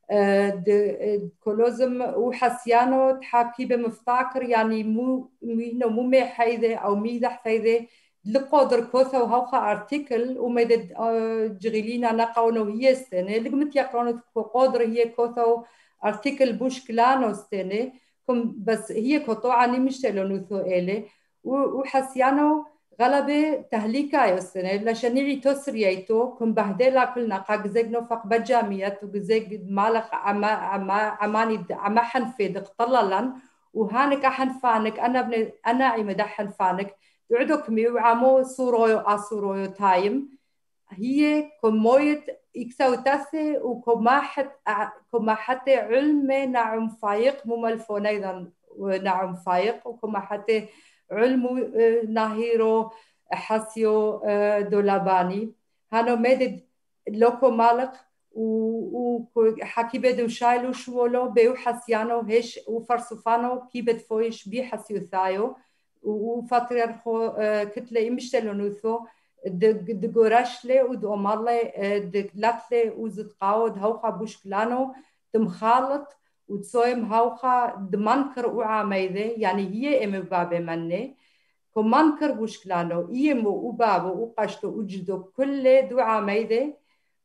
S3: كولوزم وحسيانو تحاكي بمفتاكر يعني مو مو مي حيدة أو ميدح حيدة لقدر كوثا وهوخا ارتيكل ومدد جغيلينا نقاونو هي استنى لقمت يقرونو قدر هي كوثا ارتيكل بوش كلانو استنى كم بس هي كوطوعة نمشتلو نثو إلي وحسيانو غلبة تهليكا يستنى لشنيعي تسريايتو كم بهدلا كلنا قاق زيقنو فق بجاميات وزيق مالخ عما عما عماني عما حنفيد اقتللن وهانك حنفانك أنا ابن أنا عمدا حنفانك يعدوك ميو عمو سورويو أسورويو تايم هي كمويت إكساو تاثي وكماحت كماحت علم نعم فايق مملفون أيضا نعم فايق وكماحت علم ناهيرو حاسيو دولاباني هانو مدد لوكو مالق وحكي بدو شايلو شوولو بيو حسيانو هش وفرسوفانو كي بد فويش بي حسيو ثايو وفاتريرخو كتلة يمشتلو نوثو دقوراشلي ودومالي دقلاتلي وزدقاود هوخا بوشكلانو دمخالط وتسويم هوخا دمانكر وعاميذي يعني هي ام بابي مني كمانكر بوشكلانو يمو وبابو وقشتو وجدو كل دو عاميذي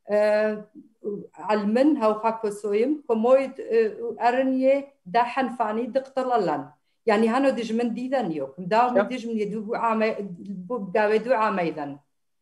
S3: علمن هوخا كسويم كمويد أرنيه داحن فاني دقتلالان يعني هانو دجمن ديدن يوك داو دجمن يدو عامي بقاوي دو عاميذن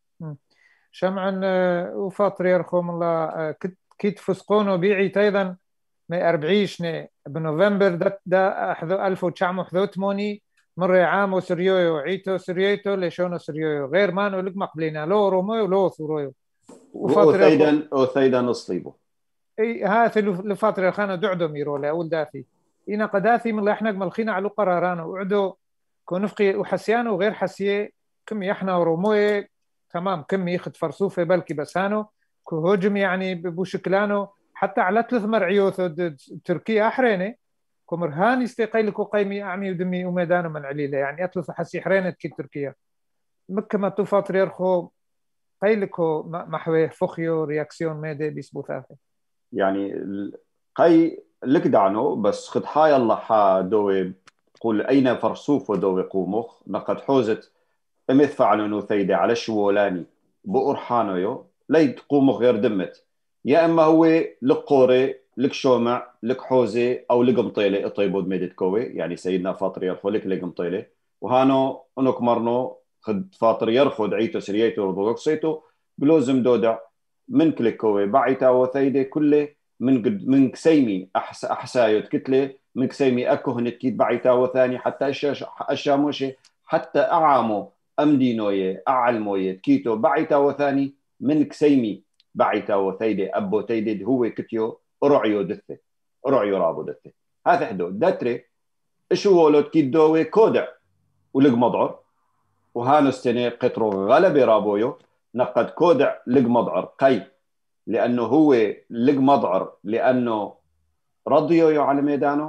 S1: شمعا وفاتريرخوم الله كيت فسقونو بيعي تايضا ما أربعيشني بنوفمبر دا دا أحذو ألف وتسعمائة وواحد وثمانين مرة عامو سريويو عيتو سريويتو ليشونو سريويو غير مانو لق مقبلينا لو روميو لو ثرويو
S2: وثيدا وثيدا اصليبو
S1: اي هاثي لفاترير خانو دعدو ميرو لأول داثي إنا قداثي من الله إحنا ملخينا على قرارانو وعدو كونفقي وحسيانو وغير حسيه كم يحنا وروموي تمام كم يخد فرصوفة بلكي بسانو كهجم يعني بوشكلانو حتى على ثلاث مرعيوث تركيا أحريني كمرهان يستيقيلكو قيمي أعمي ودمي وميدانو من عليلة يعني أثلث حسي حرينة كي تركيا مكة ما توفاتر يرخو قيلكو محوي فخيو رياكسيون ميدي بيسبوثاثي
S2: يعني قي لك دعنو بس خد حاي الله حا دوي قول أين فرصوف ودوي قومخ نقد حوزت امث فعلوا نوثيدي على شوولاني بأرحانو يو ليد قومخ غير دمت يا اما هو لك قوري لك شومع لك حوزي او لك مطيله اطيبود ميدت كوي يعني سيدنا فاطر يرخو لك لك مطيله وهانو انك مرنو خد فاطر يرخو دعيتو سرييتو ورضوكسيتو بلوزم دودع من كلك كوي بعيتا وثيدي كله من قد من كسيمي احس احسايو كتله من كسيمي اكو هنكيت بعيتا وثاني حتى الشاش الشاموشي حتى اعامو امدينويه اعلمويه كيتو بعيتا وثاني من كسيمي بعيتا وثيدي أبو تيدي هو كتيو رعيو دثة رعيو رابو دثة هذا حدو داتري إيش هو لو تكيد دوي كودع ولق مضعر وهانو السنة قطرو غلبي رابويو نقد كودع لق مضعر قي لأنه هو لق مضعر لأنه رضيو على ميدانه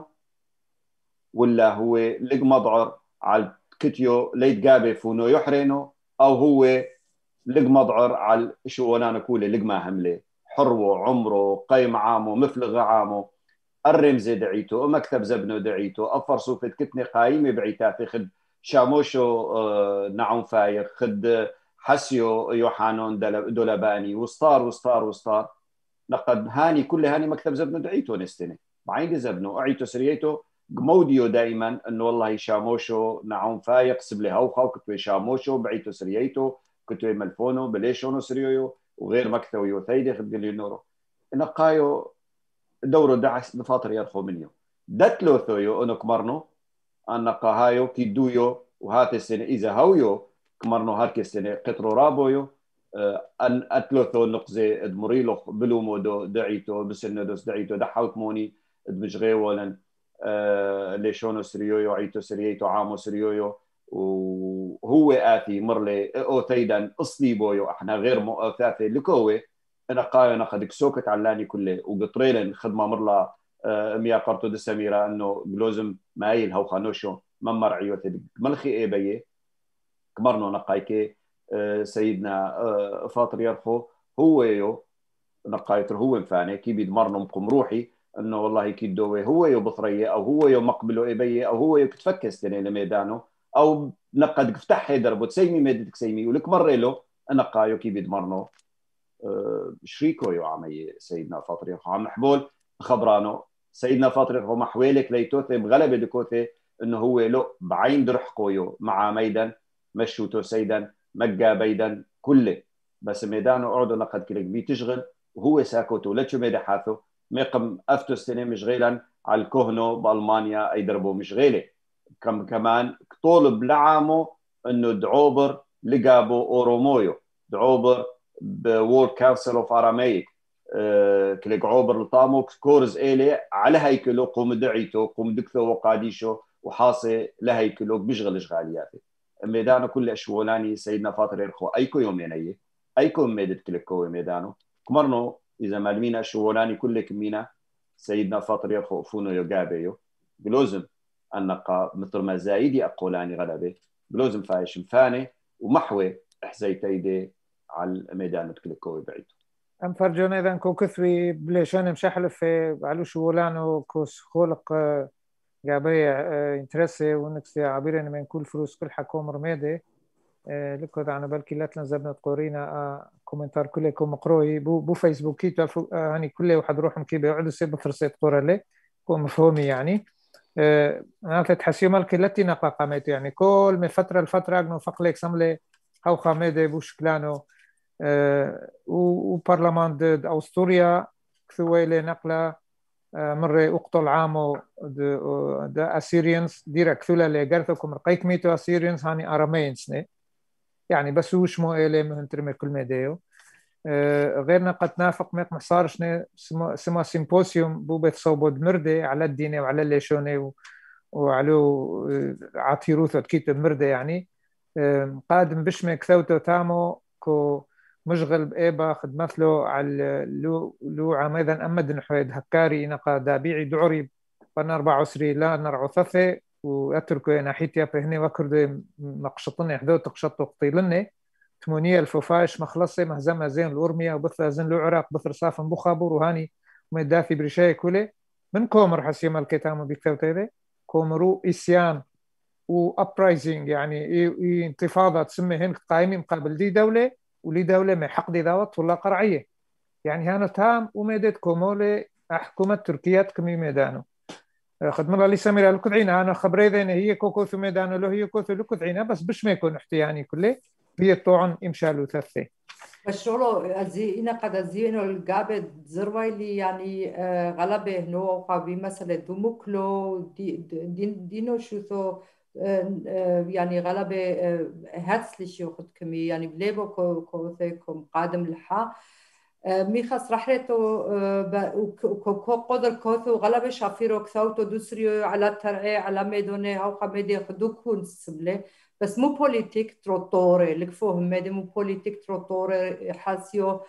S2: ولا هو لق مضعر على كتيو ليت قابي فونو يحرينو أو هو لق مضعر على شو وانا نقول لق ما همله حرو عمره قيم عامه مفلغ عامه الرمز دعيته مكتب زبنه دعيته افر صوفت كتني قايمه بعيتا في خد شاموشو آه نعم فاير خد حسيو يوحانون دولاباني وستار وستار وستار نقد هاني كل هاني مكتب زبنو دعيتو نستني بعين زبنو أعيتو سريتو قموديو دائما انه والله شاموشو نعم فايق سبلي هوخو كتو شاموشو بعيتو سريتو كتو ملفونو بليشونو سريويو وغير مكتو يو ثيدي خد لي نورو نقايو دورو دعس بفاطر يرخو منيو دتلو ثويو انو كمرنو ان قاهايو كي دويو وهات السنه اذا هويو كمرنو هارك السنه قطرو رابويو ان اتلوثو نقزي ادمريلو بلو مودو دعيتو بسندوس دعيتو دحوت موني ادمجغي ولن آه ليشونو سريويو عيتو سرييتو عامو سريويو وهو آتي مرلي او تيدا اصليبويو احنا غير مؤثاثي لكوي انا قايو نقدك سوكت علاني كله وقطريلن خدمه مرلا آه ميا قرطو دسميرا انه بلوزم مايل هو خانوشو ممر عيوتي ملخي اي بيه كمرنو نقايكي آه سيدنا آه فاطر يرخو هو يو نقايتر هو مفاني كي بيدمرنو مقم روحي انه والله كي دوي هو يو بطريه او هو يو مقبلو اي بيه او هو يو كتفكس تنين ميدانو او نقد قفتح هيدر بتسيمي ميدتك سيمي ولك مريلو نقايو كي بيدمرنو آه شريكو يو عمي سيدنا فاطر يرخو عم حبول خبرانو سيدنا فاطر يرخو محويلك ليتوثي بغلبه دكوثي انه هو له بعين درحقويو مع ميدان مشوتو سيدا مجا بيدا كله بس ميدانو قعدوا نقد كلك بي تشغل وهو ساكوتو لتشو ميدا حاثو ميقم افتو السنه مشغيلا على الكهنو بالمانيا اي دربو مشغيله كم كمان طولب لعامو انه دعوبر لقابو اورومويو دعوبر بورد كونسل اوف اراميك أه كليك عوبر لطامو كورز ايلي على هيكلو قوم دعيتو قوم دكثو وقاديشو وحاصي لهيكلو بيشغل اشغالياتي ميدانو كل اشولاني سيدنا فاطر يرخو ايكو يومين اي ايكو ميدت كليكو ميدانو كمرنو اذا مالمينا اشولاني كل كمينا سيدنا فاطر يرخو فونو يوغابيو بلوزم النقا مثل ما زايدي اقولاني غلبه بلوزم فايش مفاني ومحوي حزيتيدي على الميدان كليكو بعيد
S1: ام فرجون اذا كو كثوي بليشان مشحلف في علو شولانو كوس خلق جابي انترسي ونكسي عبيرين من كل فلوس كل حكومة رميدي لكو دعنا بالكي لا تنزبنا تقورينا كومنتار كله كو مقروي بو, بو فيسبوكي هاني كله واحد روحهم كي بيقعدوا سيب فرصة تقورا لي كو مفهومي يعني انا تحسيو مالكي لتي نقا قامت يعني كل من فترة لفترة اقنو فقليك سملي هاو خاميدي بو شكلانو وبرلمان دد أوستوريا كثويلي نقلة مرة أقتل عامو دا أسيريانس ديرا كثولا اللي قرثوكم رقيك ميتو أسيريانس هاني أرامينسني يعني بس وش مو إلي مهن ترمي كل ميديو غيرنا قد نافق ميق محصارشني سما سيمبوسيوم بو بيت صوبود مردي على الديني وعلى الليشوني وعلو عطيروثو تكيتو مردي يعني قادم بشمي كثوتو تامو كو مشغل بإيبا خدمت له على لو لو عميدا أمد نحويد هكاري نقا دابيعي دعري بنا أربع عسري لا نرعو ثثي وأتركوا ناحيتي فهني وكردوا مقشطني حدو تقشطوا قطيلني ثمانية ألف فاش مخلصي مهزمة زين الأورمية وبث زين العراق بث رصاف بخابور وهاني ومدافي برشاي كله من كومر حسيم الكتام بكتوتي ذي كومرو إسيان وأبرايزينج يعني انتفاضة تسمى هنك قائمين مقابل دي دولة ولي دولة ما حق ذاوت ولا قرعية يعني هانا تام وميدت كومولي حكومة تركيا كمي ميدانو خدم الله لي سمير الكدعينا أنا خبري ذين هي كوكوث ميدانو له هي كوكوث الكدعينا بس بش ما يكون احتياني كله هي طبعا إمشالو ثلاثة
S3: بشرو أزي إنا قد أزي إنه الجابة زروي لي يعني غلبه نو قابي مثلا دموكلو دي دين دينو شو ثو يعني غلبة هاتسليش ياخد كمي يعني بليبو كوثيكم قادم لحا ميخاس رحلته كو قدر كوثو غلبة شافيرو كثوتو دوسريو على الترعي على ميدوني أو قميدي خدوكون سبلي بس مو بوليتيك تروتوري لك فهم ميدي مو بوليتيك تروتوري حاسيو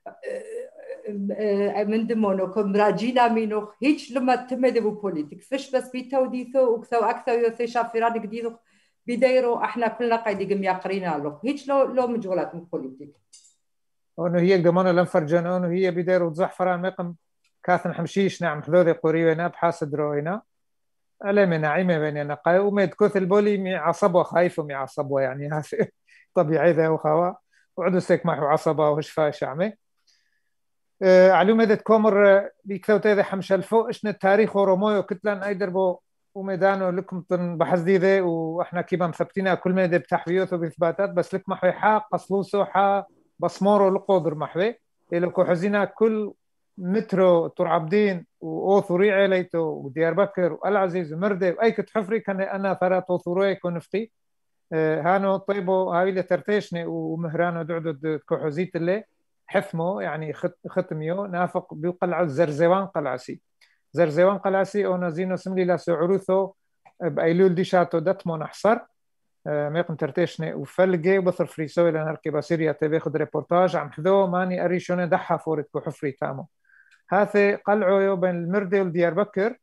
S3: من دمونو كم راجينا مينو هيج لما تمدي بو بوليتيك فش بس بيتو ديثو وكثو أكثر يوثي شافيران جديدو بيديرو احنا كلنا قايدي قم يقرينا له هيج لو لو مجولات من بوليتيك
S1: انه هي قدمانو لم فرجانو انه هي بيديرو تزحفران مقم كاثن حمشيش نعم حذوذي قريونا بحاسد روينا ألا من نعيمة بيننا قاي وميد كوث البولي مي عصبوا خايفوا مي عصبوا يعني هذا طبيعي ذا وخوا وعدو سيك معه عصبة وهشفا شعمي علومة دت كومر بيكتو تيذي حمش الفو إشنا التاريخ ورومويو كتلان أيدر بو وميدانو لكم تن بحث دي ذي وإحنا كيبا مثبتينها كل ما يدي بتحويوث وبإثباتات بس لك محوي حا قصلوسو حا بصمورو لقودر محوي إلكو حزينا كل مترو ترعبدين وأوثوري عليتو وديار بكر والعزيز ومردي وأي كتحفري كان أنا ثرات أوثوروي كونفتي هانو طيبو هاي اللي ترتيشني ومهرانو دعدو كوحوزيت اللي حثمو يعني ختميو نافق بقلعة زرزوان قلعسي زرزوان قلعسي او نزينو سملي لا سعروثو بايلول ديشاتو دتمو نحصر ميقن ترتيشني وفلقي وبثر فريسوي لنركي باسيريا تبيخد ريبورتاج عم حذو ماني اريشوني دحا فورت كحفري تامو هاثي قلعو بين المردي والديار بكر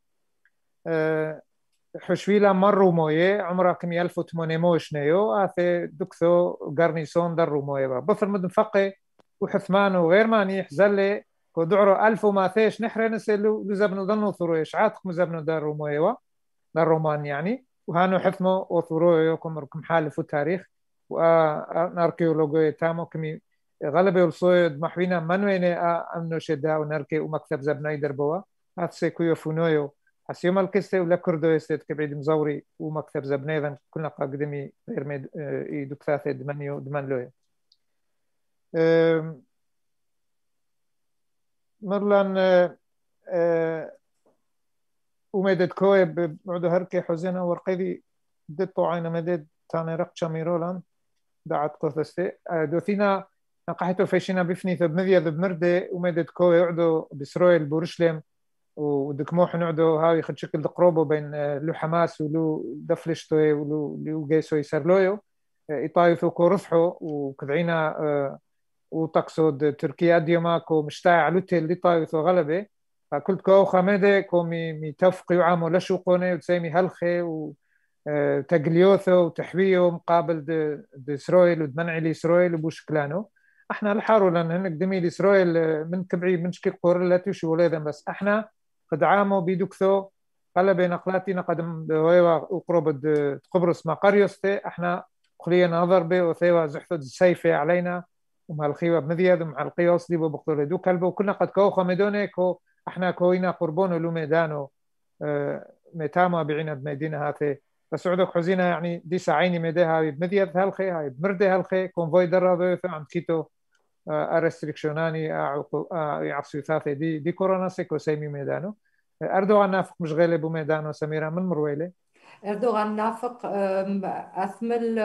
S1: حشويلا مروا مويه عمرها كمية ألف وثمانمائة شنيو هاثي دكثو قرنيسون دروا مويه بثر مدن فقي وحثمان وغير ماني يحزلي ودعرو ألف وما ثيش نحري نسلو لزبنو ظنو ثرويش عاتق مزبنو دارو مويوا للرومان يعني وهانو حثمو وثرويو كم حالفو تاريخ واركيولوجيا تامو كمي غلبي والصويد محوينا منويني أمنو شدا ونركي ومكتب زبنا يدربوا هات سيكويو فونويو حسيوم الكستي ولا كردو يستيد كبعيد مزوري ومكتب زبنا إذن كلنا قاقدمي غير ميد إيدو كثاثي دمانيو دمان لويا مرلان ومدد كوي بعد هركي حزينة ورقيدي دتو عين مدد تاني رقشة ميرولان دعت قثستي دوثينا نقحتو فيشينا بفني ثبمذيا ذبمردي ومدد كوي يعدو بسرويل بورشلم ودكموح نعدو هاي خد شكل دقروبو بين لو حماس ولو دفلشتوي ولو لو جيسوي سرلويو إطايثو كورثحو وكذعينا وتقصد تركيا ديوماكو مشتاع علوتي اللي طايثو غلبة فكلت كو خمدة كو مي متفقي وعامو لشوقوني وتسمي هلخي وتقليوثو وتحويه مقابل دإسرائيل ودمنعي لإسرائيل وبوشكلانو احنا الحارو لأن هنك دمي لإسرائيل من كبعي من شكي قورلاتي وشو ليذن بس احنا قد عامو بيدوكثو غلبة نقلاتي نقدم ويوا وقرب قبرص ما قريوستي احنا قليا نظر به وثيوا زحفة السيفة علينا ومع الخيوة بمذيذ ومع القياس دي بقدر دو كلبه وكلنا قد كو خمدونه كو احنا كوينا قربون لو ميدانو اه متاما بعينا بمدينة هاتي بس عندك حزينة يعني دي ساعيني ميدها هاي بمذيذ هالخي هاي بمرده هالخي كونفوي درابه عند كيتو اه ارستريكشناني يعصي ثاثي دي دي كورونا سيكو سيمي ميدانو اردوغان نافق مش غالي بو ميدانو سميرة من مرويلي
S3: أردوغان نافق أثمل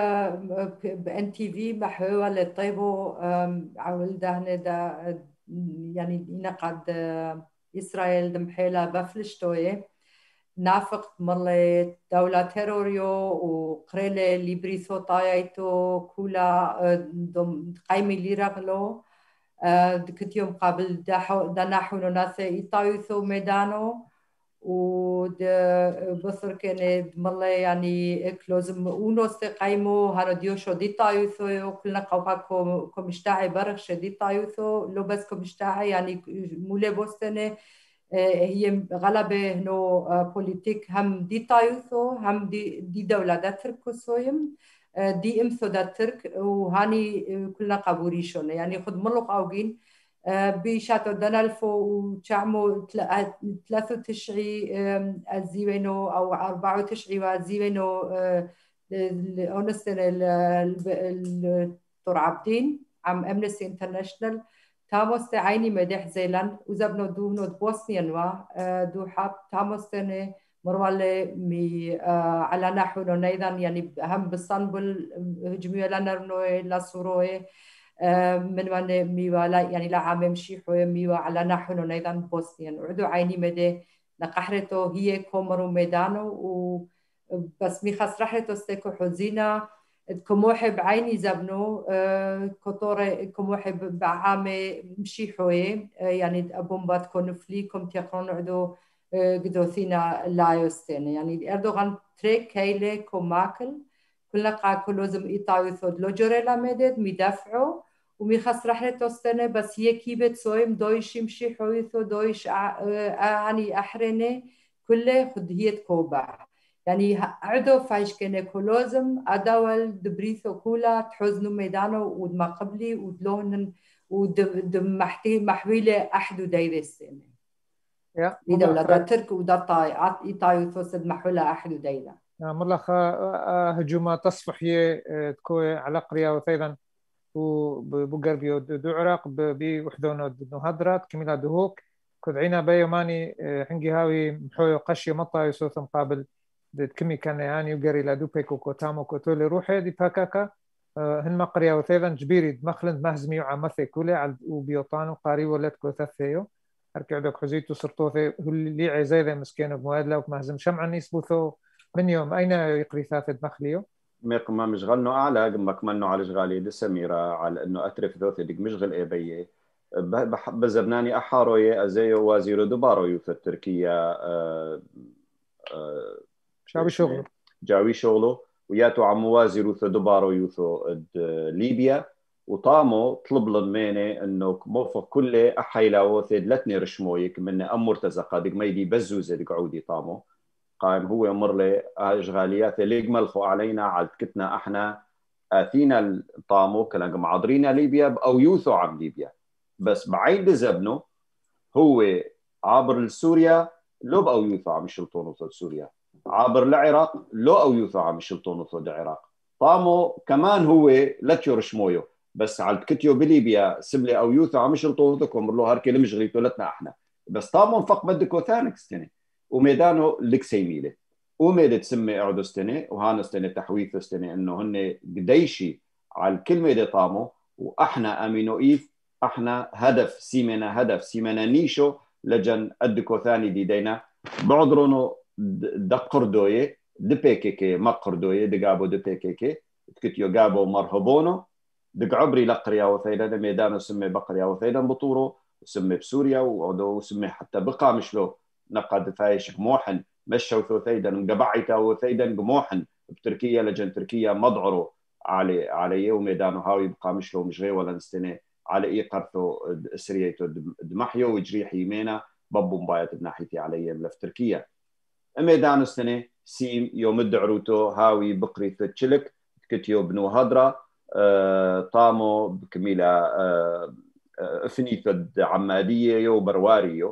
S3: بإن تي في محوى للطيبو عول دهنة دا يعني ينقد إسرائيل دمحيلة بفلشتوية نافق مالي دولة تيروريو وقريلة ليبريثو طايتو كولا دم قايمي ليرغلو دكتيوم قبل دناحو ناثي إيطايثو ميدانو ود بصر كان مالله يعني كلوزم ونص قايمو هرديو شو دي طايوثو كلنا قوقا كمشتاعي برغ شدي طايوثو لو بس كمشتاعي يعني مولي بوستنه هي غلبة هنو بوليتيك هم دي طايوثو هم دي دي دولة دا تركو سويم دي امثو دا ترك وهاني كلنا قبوريشون يعني خد ملق اوغين بشاتو دنالفو وشعمو ثلاثة تشعي الزيوينو أو أربعة تشعي والزيوينو أونستن الترعبتين عم أمنستي انترناشنال تاموست عيني مدح زيلان وزبنو دوهنو بوسنيا دو حاب تاموستن مروالي مي على نحو نيضا يعني هم باسطنبول هجمية لنا لسوروي من من ميوا لا يعني لا عام مشي حوي ميوا على نحو نيضا بوسنيا وعدو عيني مدى نقحرته هي كومرو ميدانو وبس مي خاص رحلته استيكو حزينة كموحب بعيني زبنو كطورة كموحب بعامة مشي حوي يعني بومبات كونفلي كم تقرون عدو قدوثينا لايوستين يعني أردوغان تريك كيلي كوماكل كلنا قاكلو زم إيطاوي ثود لو جوريلا مدد ميدافعو وميخص رحلة استنى بس هي كيبت سويم دويش يمشي حويثو دويش يعني أحرنة كله خد هي تكوبع يعني عدو فايش كنا كلوزم أدول دبريثو كولا تحزنو ميدانو ودما قبلي ودلون ودم محتي محويلة أحد ودايرة السنة
S1: يا
S3: إذا
S1: ملا
S3: ولا ترك ودا طاي عط إيطاي وتوسد محولة أحد ودايرة
S1: ملا خا هجومات تصفحية تكوي على قرية وثيدا وبقربيو دو عراق بوحدونو دو هدرات كميلا دهوك كدعينا بيوماني حنجي هاوي محوي قشي مطا يسوث مقابل كمي كان يعني وقري لا دوبيك وكوتامو كوتولي روحي دي باكاكا هن مقرية وثيدا جبيري مخلند مهزمي وعمثي كولي على وبيوطانو قاري ولد كوثثيو أركع دوك حزيتو سرطوثي هو اللي عزيزة مسكين بموادلة ومهزم شمعا يسبوثو من يوم أين يقري ثاثة مخليو
S2: ميق ما مشغلنو أعلى قم كمنو على شغالي دي سميرة على إنه أترف ذوثي ديك مشغل إيه بيه بزبناني أحاروي أزيو وزيرو دبارو يوث التركية أه
S1: أه شاوي شغله
S2: جاوي شغله وياتو عم وازيرو ث دبارو يوثو ليبيا وطامو طلب للمينة إنه موفق كله أحيلا وثيد لتني رشمويك من أم مرتزقة ديك ميدي بزوزة ديك عودي طامو قائم هو يمر لي اشغاليات اللي ملخوا علينا عالتكتنا احنا اثينا الطامو كلام معضرينا ليبيا او يوثو عن ليبيا بس بعيد زبنه هو عابر لسوريا لو او يوثو عم يشلطون سوريا عابر العراق لو او يوثو عم يشلطون العراق طامو كمان هو لتيور شمويو بس عالتكتيو بليبيا سبلي او يوثو عم يشلطون ذكم له هركي لمشغليتو لتنا احنا بس طامو فق بدكو ثانك ستني وميدانه لكسيميله وميدة تسمي اعدو ستني وهانا ستني تحويث ستني انه هن قديشي على الكلمة دي طامو واحنا امينو ايف احنا هدف سيمنا هدف سيمنا نيشو لجن ادكو ثاني دي دينا بعضرونو دقر دوية دبيكيكي مقر دوية دقابو دبيكيكي تكتيو قابو مرهبونو دق عبري لقريا وثيدا ميدانو سمي بقريا وثيدا بطورو وسمي بسوريا وسمي حتى بقى مشلو نقد فايش قموحن مشوا ثوثيدا مقبعيتا وثيدا قموحن بتركيا لجن تركيا مضعرو علي علي وميدانو هاوي بقى مشلو مش غير ولا نستني على اي قرثو سريتو دمحيو وجريح يمينا بابو مبايت بناحيتي علي ملف تركيا ميدانو استني سيم يوم الدعروتو هاوي بقري تشلك كتيو بنو هدرا آه طامو بكميلا آه افنيثو عمادية يو برواريو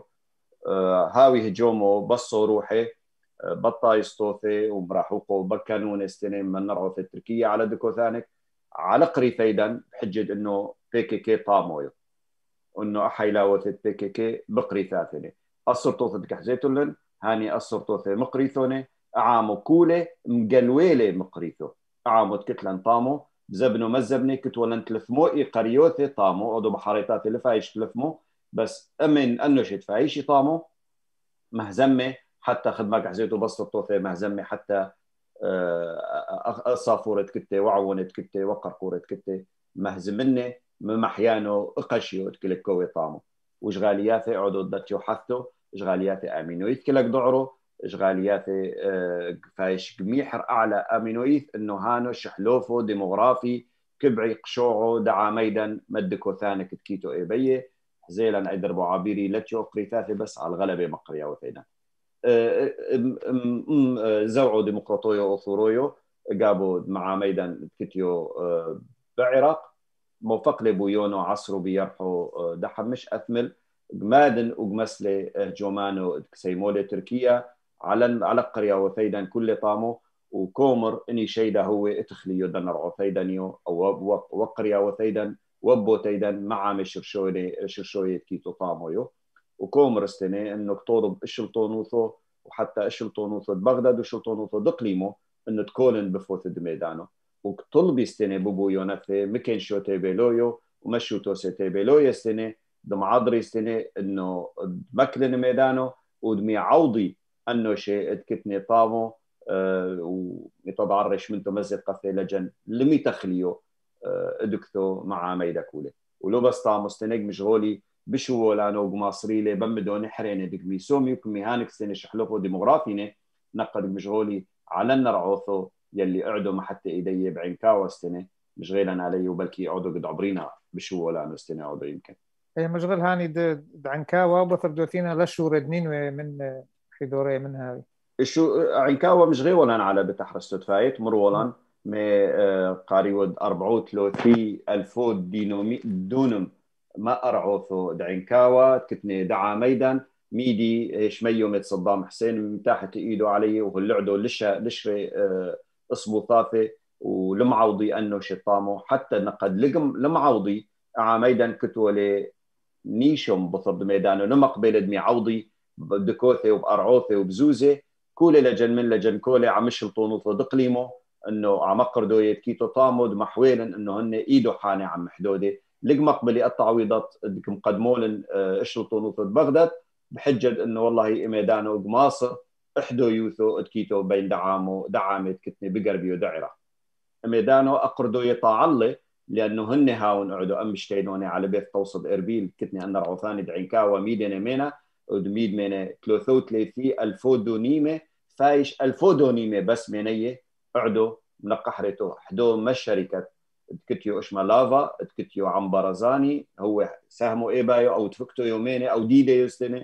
S2: هاوي هجومو بصو روحي بطا يستوثي ومراحوقو بكانون استنين من نرعو في تركيا على دكو ثانك على قري ثيدا بحجة انه بي كي كي طامويو انه احيلاوة البي كي كي بقري ثاثني السرطوث بكحزيتو لن هاني السرطوث مقريثوني اعامو كولي مقلويلي مقريثو اعامو تكتلن طامو زبنو مزبني كتولن تلفمو اي قريوثي طامو عدو بحاريتاتي لفايش تلفمو بس امن انه شت فايش طامو مهزمه حتى خدمك حزيتو بس الطوثه مهزمه حتى صافوره كتة وعونه كتة وقرقوره كتة مهزمني محيانو اقشيو تكلكوي طامو وشغالياته عدو دتيو حثو شغالياته امينويت كلك ضعرو شغالياته فايش قميحر اعلى امينويت انه هانو شحلوفو ديموغرافي كبعي قشوعو دعا ميدان مدكو ثانك تكيتو ايبيه زيلا يدربوا عابيري لتيو قريثاثي بس على الغلبة مقريا وثيدا زوعوا ديمقراطويو وثورويو قابوا مع ميدان كتيو بعراق موفق لبويونو عصروا بيرحوا دحم مش أثمل مادن وقمسلي جومانو سيمولي تركيا على على قرية وثيدا كل طامو وكومر اني شيدا هو اتخليو دنر وثيدانيو او وقرية وثيدا وبو تيدا مع مشرشوي شرشوي كيتو طامويو وكومر استني انه كتوضب اشلطونوثو وحتى اشلطونوثو بغداد وشلطونوثو دقليمو انه تكولن بفوت دميدانو وكطلبي استني بوبو يونثي مكين شو تيبيلويو ومشو توسي تيبيلويو استني دم عضري استني انه مكلن ميدانو ودمي عوضي انه شيء اتكتني طامو أه ومتضعرش من تمزق قفي لجن لمي تخليو ادكتو مع ميدا كولي ولو بس طا مستنق مشغولي بشو لانو قماصري لي بمدوني حريني دك ميسومي وكمي هانك سنة شحلوفو ديموغرافيني نقد مشغولي على النرعوثو يلي قعدوا ما حتى ايدي بعين كاوا استنة مشغيلا علي وبلكي قعدوا قد عبرينا بشو لانو استنة قعدوا يمكن
S1: هي مشغل هاني عن كاوا وبثردوثينا لشو ردنين من خيدوري من هاي
S2: شو عين كاوا مشغي ولا على بتحرستو تفايت مرولان مي قاريود أربعة وثلاثين ألف دونم ما أرعوثو دعينكاوا تكتني دعا ميدان ميدي شميو مت صدام حسين من تحت إيده علي وهاللعدو لشا لشري اصبو ثافي ولمعوضي أنه شطامو حتى نقد لقم لمعوضي عاميدا كتولي نيشم بطرد ميدانو نمق بلد ميعوضي بدكوثي وبأرعوثي وبزوزي كولي لجن من لجن كولي عمش الطونوثو دقليمو انه عمقردو يتكيتو طامود محويلا انه هن ايدو حاني عم حدودي لقمق بلي التعويضات دكم قدمولن اشلطونوثو بغداد بحجة انه والله ميدانو قماصر احدو يوثو اتكيتو بين دعامو دعامت كتني بقربي ودعرة ميدانو اقردو يطاعلي لانه هن هاون قعدوا امشتينوني على بيت توصد اربيل كتني انا رعوثاني دعينكاوا ميدنا مينا ودميد مينا ثلاثة وثلاثين الفودونيمه فايش الفودونيمه بس مينيه قعدوا من قحرته حدو ما الشركه تكتيو اشما لافا تكتيو عم برزاني هو ساهموا ايه بايو او تفكتو يومين او ديده يستني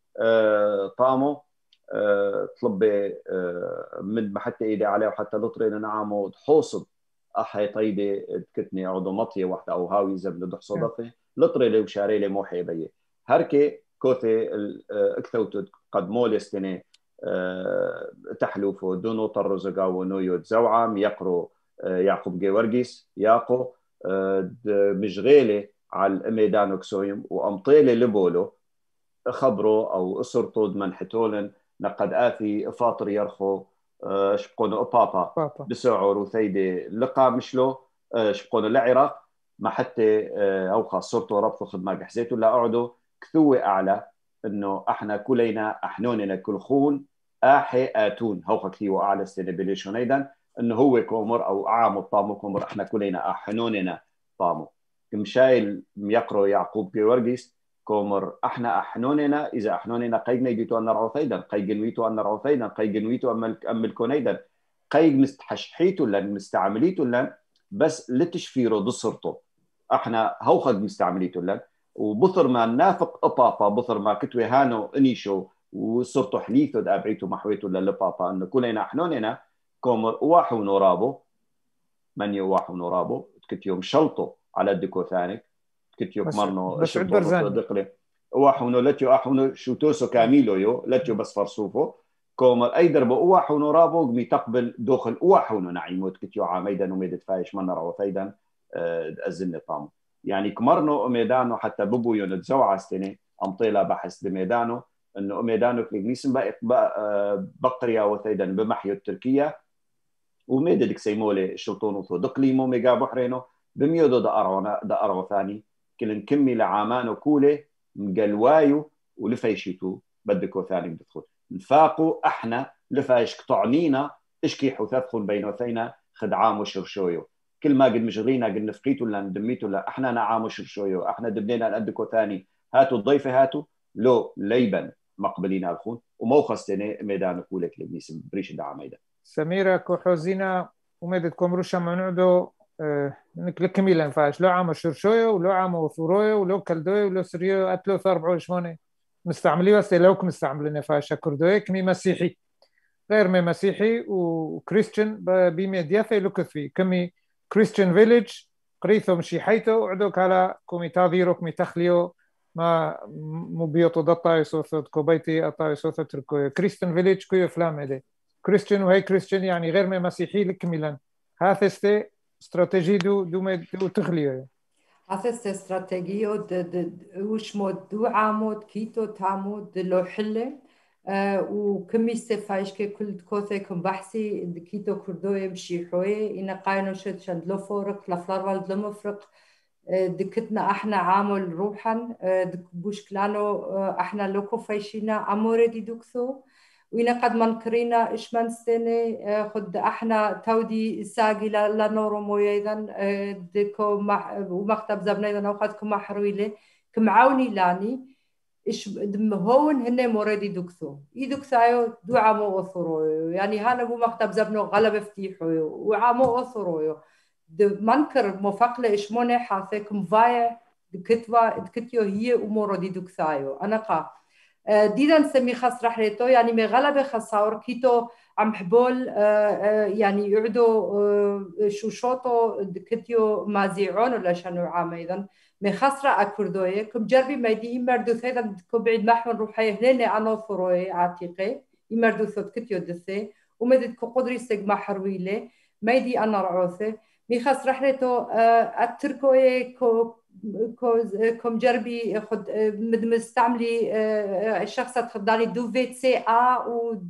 S2: آه طامو آه طلبي آه من حتى ايدي عليه وحتى لطرين نعمو تحوصد احي طيدي تكتني عضو مطيه واحده او هاوي زبل دح صدفه لطري لي وشاري لي موحي بي هركي كوثي اكثوت قدموا لي استني أه تحلوفو دونو طرزقا ونويو تزوعم يقرو أه يعقوب جيورجيس ياقو أه مشغيلي على الميدان كسويم وامطيلي لبولو خبرو او اسرطو منحتولن نقد اثي فاطر يرخو أه شبقونو بابا بسعور وثيدي لقى مشلو أه شبقونو العراق ما حتى أه او خاص صرتو ربطو خدمه حزيتو لا اعدو كثوة اعلى انه احنا كلنا احنوننا كل خون احي اتون هو كثيو اعلى استنبليشن ايضا انه هو كومر او عام الطامو كومر احنا كلنا احنوننا طامو كمشايل يقرو يعقوب جيورجيس كومر احنا احنوننا اذا احنوننا قيجنا يجيتو ان نرعو ثيدا قيجن ويتو ان نرعو ثيدا قيجن ويتو امل كونيدا قيج مستحشحيتو لان مستعمليتو لان بس لتشفيرو ضصرتو احنا هوخد مستعمليتو لان وبثر ما نافق أبابا بثر ما كتوي هانو انيشو وصرتو حليثو دابعيتو محويتو للبابا انه كلنا احنوننا كومر واحو نورابو من يواحو نورابو كتيو مشلطو على الدكو ثاني كتيو كمرنو
S1: بس عد برزاني
S2: دقلي واحو نو لتيو احو شوتوسو كاميلو يو لتيو بس فرصوفو كومر اي دربو واحو نورابو قمي تقبل دخل واحو نعيموت كتيو عاميدا وميدت فايش من رعو ثيدا ازن طامو يعني كمرنو ميدانو حتى ببو يونت زوعة استني أمطيلة بحث بميدانو إنه ميدانو كليجنيسن بقى بقرية وثيدا بمحيو التركية وميددك سيمولي شلطون وثو دقليمو ميقا بحرينو بميودو دا أرونا دا أرو ثاني كلن كمي لعامانو كولي مقلوايو ولفايشيتو بدكو ثاني بدخل نفاقو احنا لفايش قطعنينا اشكي حثاثخن بينو ثينا خدعام وشرشويو كل ما قد مشغلينا قد نفقيتو ولا ندميتو ولا احنا نعام وشرشويو احنا دبنينا نأدكو ثاني هاتو الضيفة هاتو لو ليبن مقبلين الخون وموخص تاني ميدان كولك لبنيس بريش دعا ميدان
S1: سميرة كوحوزينا وميدتكم روشا منعدو اه نكلك كميلا فاش لو عام شرشويو ولو عام وثورويو ولو كالدويو ولو سريو اتلو ثاربعو شموني مستعملي بس لوك مستعملين فاش كردوي كمي مسيحي غير مي مسيحي وكريستيان بميدياثي لوكث في كمي كريستيان فيليج قريثو مشي حيثو عدوك على كومي تاذيرو كومي تخليو ما مبيوتو دطا يسوثو كوبيتي اطا يسوثو تركو كريستيان فيليج كويو فلام هذي كريستيان وهي كريستيان يعني غير مي مسيحي لكميلان هاثستي استراتيجي دو دو دو تخليو
S3: هاثستي استراتيجيو وش مود دو عامود كيتو تامود لو حله Uh, وكمي استفايش كي كل كوثي كم بحثي كيتو كردوي بشي حوي إن قاينو شد شند لو فورق لفلار والد لمفرق دكتنا احنا عامل روحا دك بوش كلانو احنا لوكو فايشينا اموري دي دوكثو وإن قد منكرينا إش من سنة خد احنا تودي ساقي لنورو مويدا دكو ومكتب زبنا إذا نوقات كما حرويلي كمعاوني لاني إيش دم هون هن موردي دكتو يدكتايو دو عامو أثرويو يعني هانا بو مكتب زبنو غلب افتيحويو وعامو أثرويو منكر مفقلة إيش موني حاثيك مفايا دكتوا دكتيو هي وموردي دكتايو أنا قا ديدا نسمي خاص رحلتو يعني مي غلب خساور كيتو عم حبول يعني يعدو شو شوطو كتيو مازيعون ولا شنو عام أيضا مخسرة أكردوية كم جربي ما يدي يمردو ثيدا كبعد محمد روحي هلين أنا فروي عاتقي يمردو ثود كتيو دثي ومدد كقدري سجما حرويله ما يدي أنا رعوثه مخسرة رحلته التركوية كو كم جربي خد مد مستعملي الشخص تفضلي دو في سي ا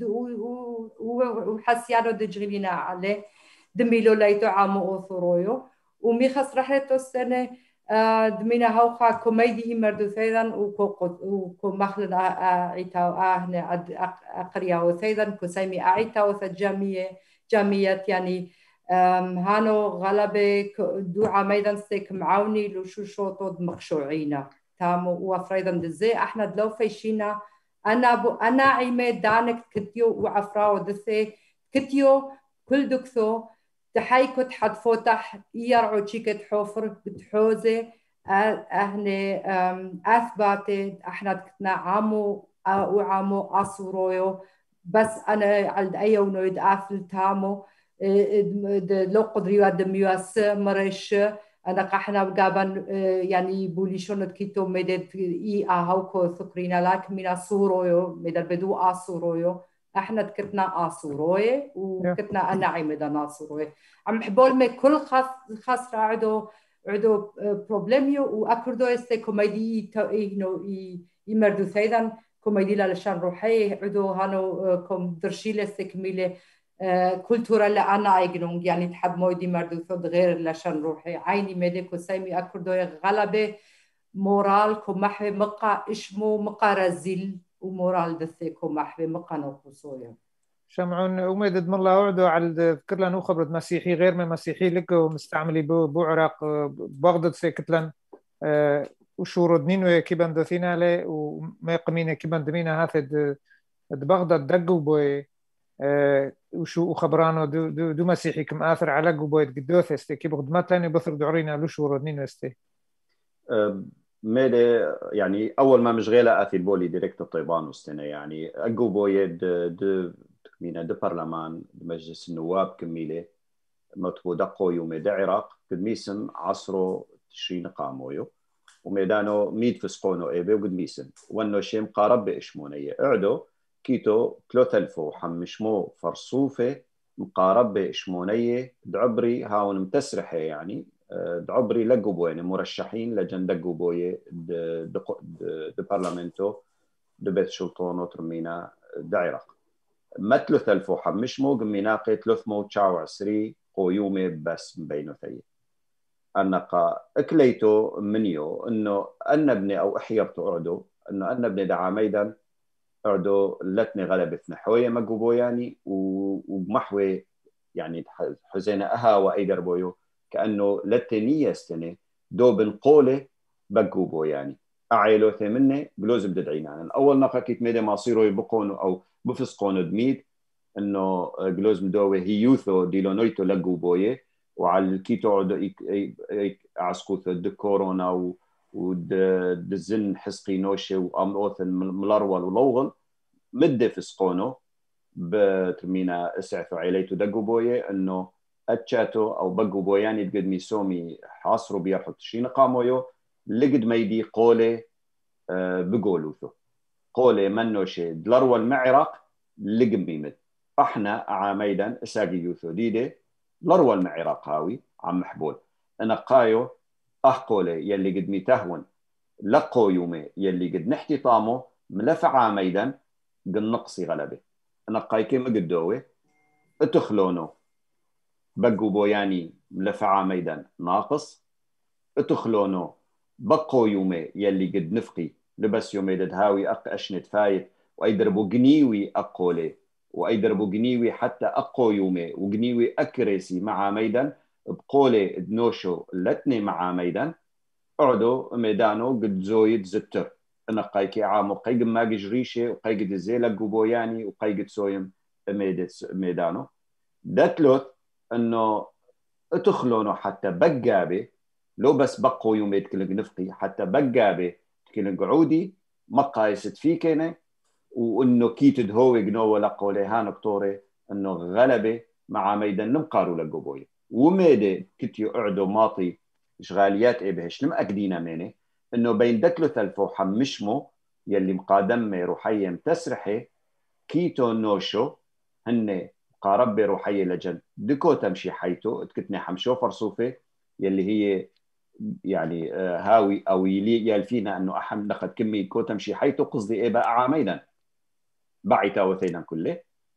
S3: وحسيانو دجرينا عليه دميلو ليتو عامو اوثرويو وميخس رحلتو السنة دمينا هوخا كوميدي مردو ثيدا وكو مخلنا عيتاو اهنا اقرياو ثيدا كسيمي اعيتاو ثجامية جامية يعني هانو غلبة دو عميدا سيك معاوني لو شو شوطو مخشوعينا تامو وفريدا دزي احنا دلو فيشينا انا بو انا عيمي دانك كتيو وعفراو دثي كتيو كل دكثو تحيكو تحد فوتح يرعو تشيكت حوفر بتحوزي اهني اثباتي احنا كتنا عامو وعامو اصورويو بس انا على ايو نويد افل تامو لو قدري واد ميواس مرش انا قحنا بقابن يعني بولي شنو كيتو مدد اي اهوكو ثقرينا لك من صورويو مدد بدو اصورويو احنا كتنا اصوروي وكتنا انا عمدا ناصوروي عم حبول ما كل خاص خاص عدو عدو بروبليميو واكردو استي كوميدي انه يمردو ثيدا كوميدي لشان روحي عدو هانو كوم درشيل استكميله كولتورا اللي أنا أيجنون يعني تحب مويدي مردو ثود غير لشان روحي عيني ميديكو سيمي أكردو غلبة مورال كمحي مقا إشمو مقا رزيل ومورال دثيكو محي مقا نوقصويا
S1: شمعون ومدد من الله أعدو على ذكر لنا خبرة مسيحي غير من مسيحي لك ومستعملي بو عراق بغداد سيكتلن وشورد نينو كيبان دثينا له وما يقمين كيبان دمينا هاثد بغداد دقوا بوي وشو خبرانو دو, دو, دو مسيحي كم آثر على قبويت قدوث استي كي بغدمات لاني بثر دعورينا لو شورد نينو استي
S2: ميلي يعني أول ما مشغلة أثي بولي ديريكت الطيبان وستنا يعني قبويت دو تكمينة دو برلمان مجلس النواب كميلة مطبو دقو يومي دا عراق قد ميسن عصرو تشرين قامويو وميدانو ميد فسقونو إيبي وقد ميسن وانو شيم قارب بإشمونية اعدو كيتو ثلاثة حمشمو فرصوفة مقارب بإشمونية دعبري هاون متسرحة يعني دعبري لقبوين مرشحين لجن دقبوية دو برلمنتو دو بيت شلطونو ترمينا دعراق مثل ثلثو حمشمو قميناقي ثلاثمو تشاو عسري قيومي بس مبينو ثي أنقا أكليتو منيو إنه أنا ابني أو أحيرتو أعدو إنه أنا ابني دعا ميدان أعدو لتني غلبت نحوية مقبو يعني ومحوي يعني حزينة أها وأيدر بويو كأنه لتنية استني دو بالقولة بقبو يعني أعيلو ثمني بلوز بددعينا يعني أول نقا كيت ميدا ما صيروا يبقونوا أو بفسقونوا دميد إنه بلوز مدوي هيوثو ديلو نويتو لقبوية وعلى الكيتو عدو عسكوث الدكورونا و ودزن حسقي نوشي وأموثن ملارول ولوغل مدة فسقونو بترمينا اسعثو عيليتو دقو بويه انه اتشاتو او بقو بوياني تقد ميسومي حاصرو بيرحو تشين قامويو لقد ميدي قولي أه بقولوثو قولي منوشي دلارو المعرق لقم ميمد احنا عاميدا اساقي يوثو ديدي دلارو المعرق هاوي عم محبول انا قايو أحقولي يلي قد ميتهون لقو يومي يلي قد نحتي طامو ملفع عاميدا قد نقصي غلبه أنا قايكي مقدوه اتخلونو بقو بوياني ملفع عاميدا ناقص اتخلونو بقو يومي يلي قد نفقي لبس يومي دهاوي أق أشنت فايت وأيدربو قنيوي أقولي وأيدربو قنيوي حتى أقو يومي وقنيوي أكريسي مع عاميدا بقولي دنوشو لتني مع ميدان اعدو ميدانو قد زويد زتر انا قايكي عامو قيق ما جريشه وقيق الزيلة قبوياني وقيق سويم ميدانو داتلوث انه اتخلونو حتى بقابي لو بس بقوا يوم يتكلق نفقي حتى بقابي تكلق عودي ما قايست فيكينه وانه كيتد هو يقنو ولا قولي هان كتوري انه غلبه مع ميدان نمقارو لقبوي وميدي كتيو اعدو ماطي اشغاليات ايه بهش نمأكدينا ميني انه بين دكلو ثلفو حمشمو يلي مقادمة روحية متسرحة كيتو نوشو هن قاربة روحية لجن دكو تمشي حيتو تكتني حمشو فرصوفة يلي هي يعني هاوي او يلي يالفينا انه احم نخد كمية كو تمشي حيتو قصدي ايه بقى عاميدا بعيتا وثينا كله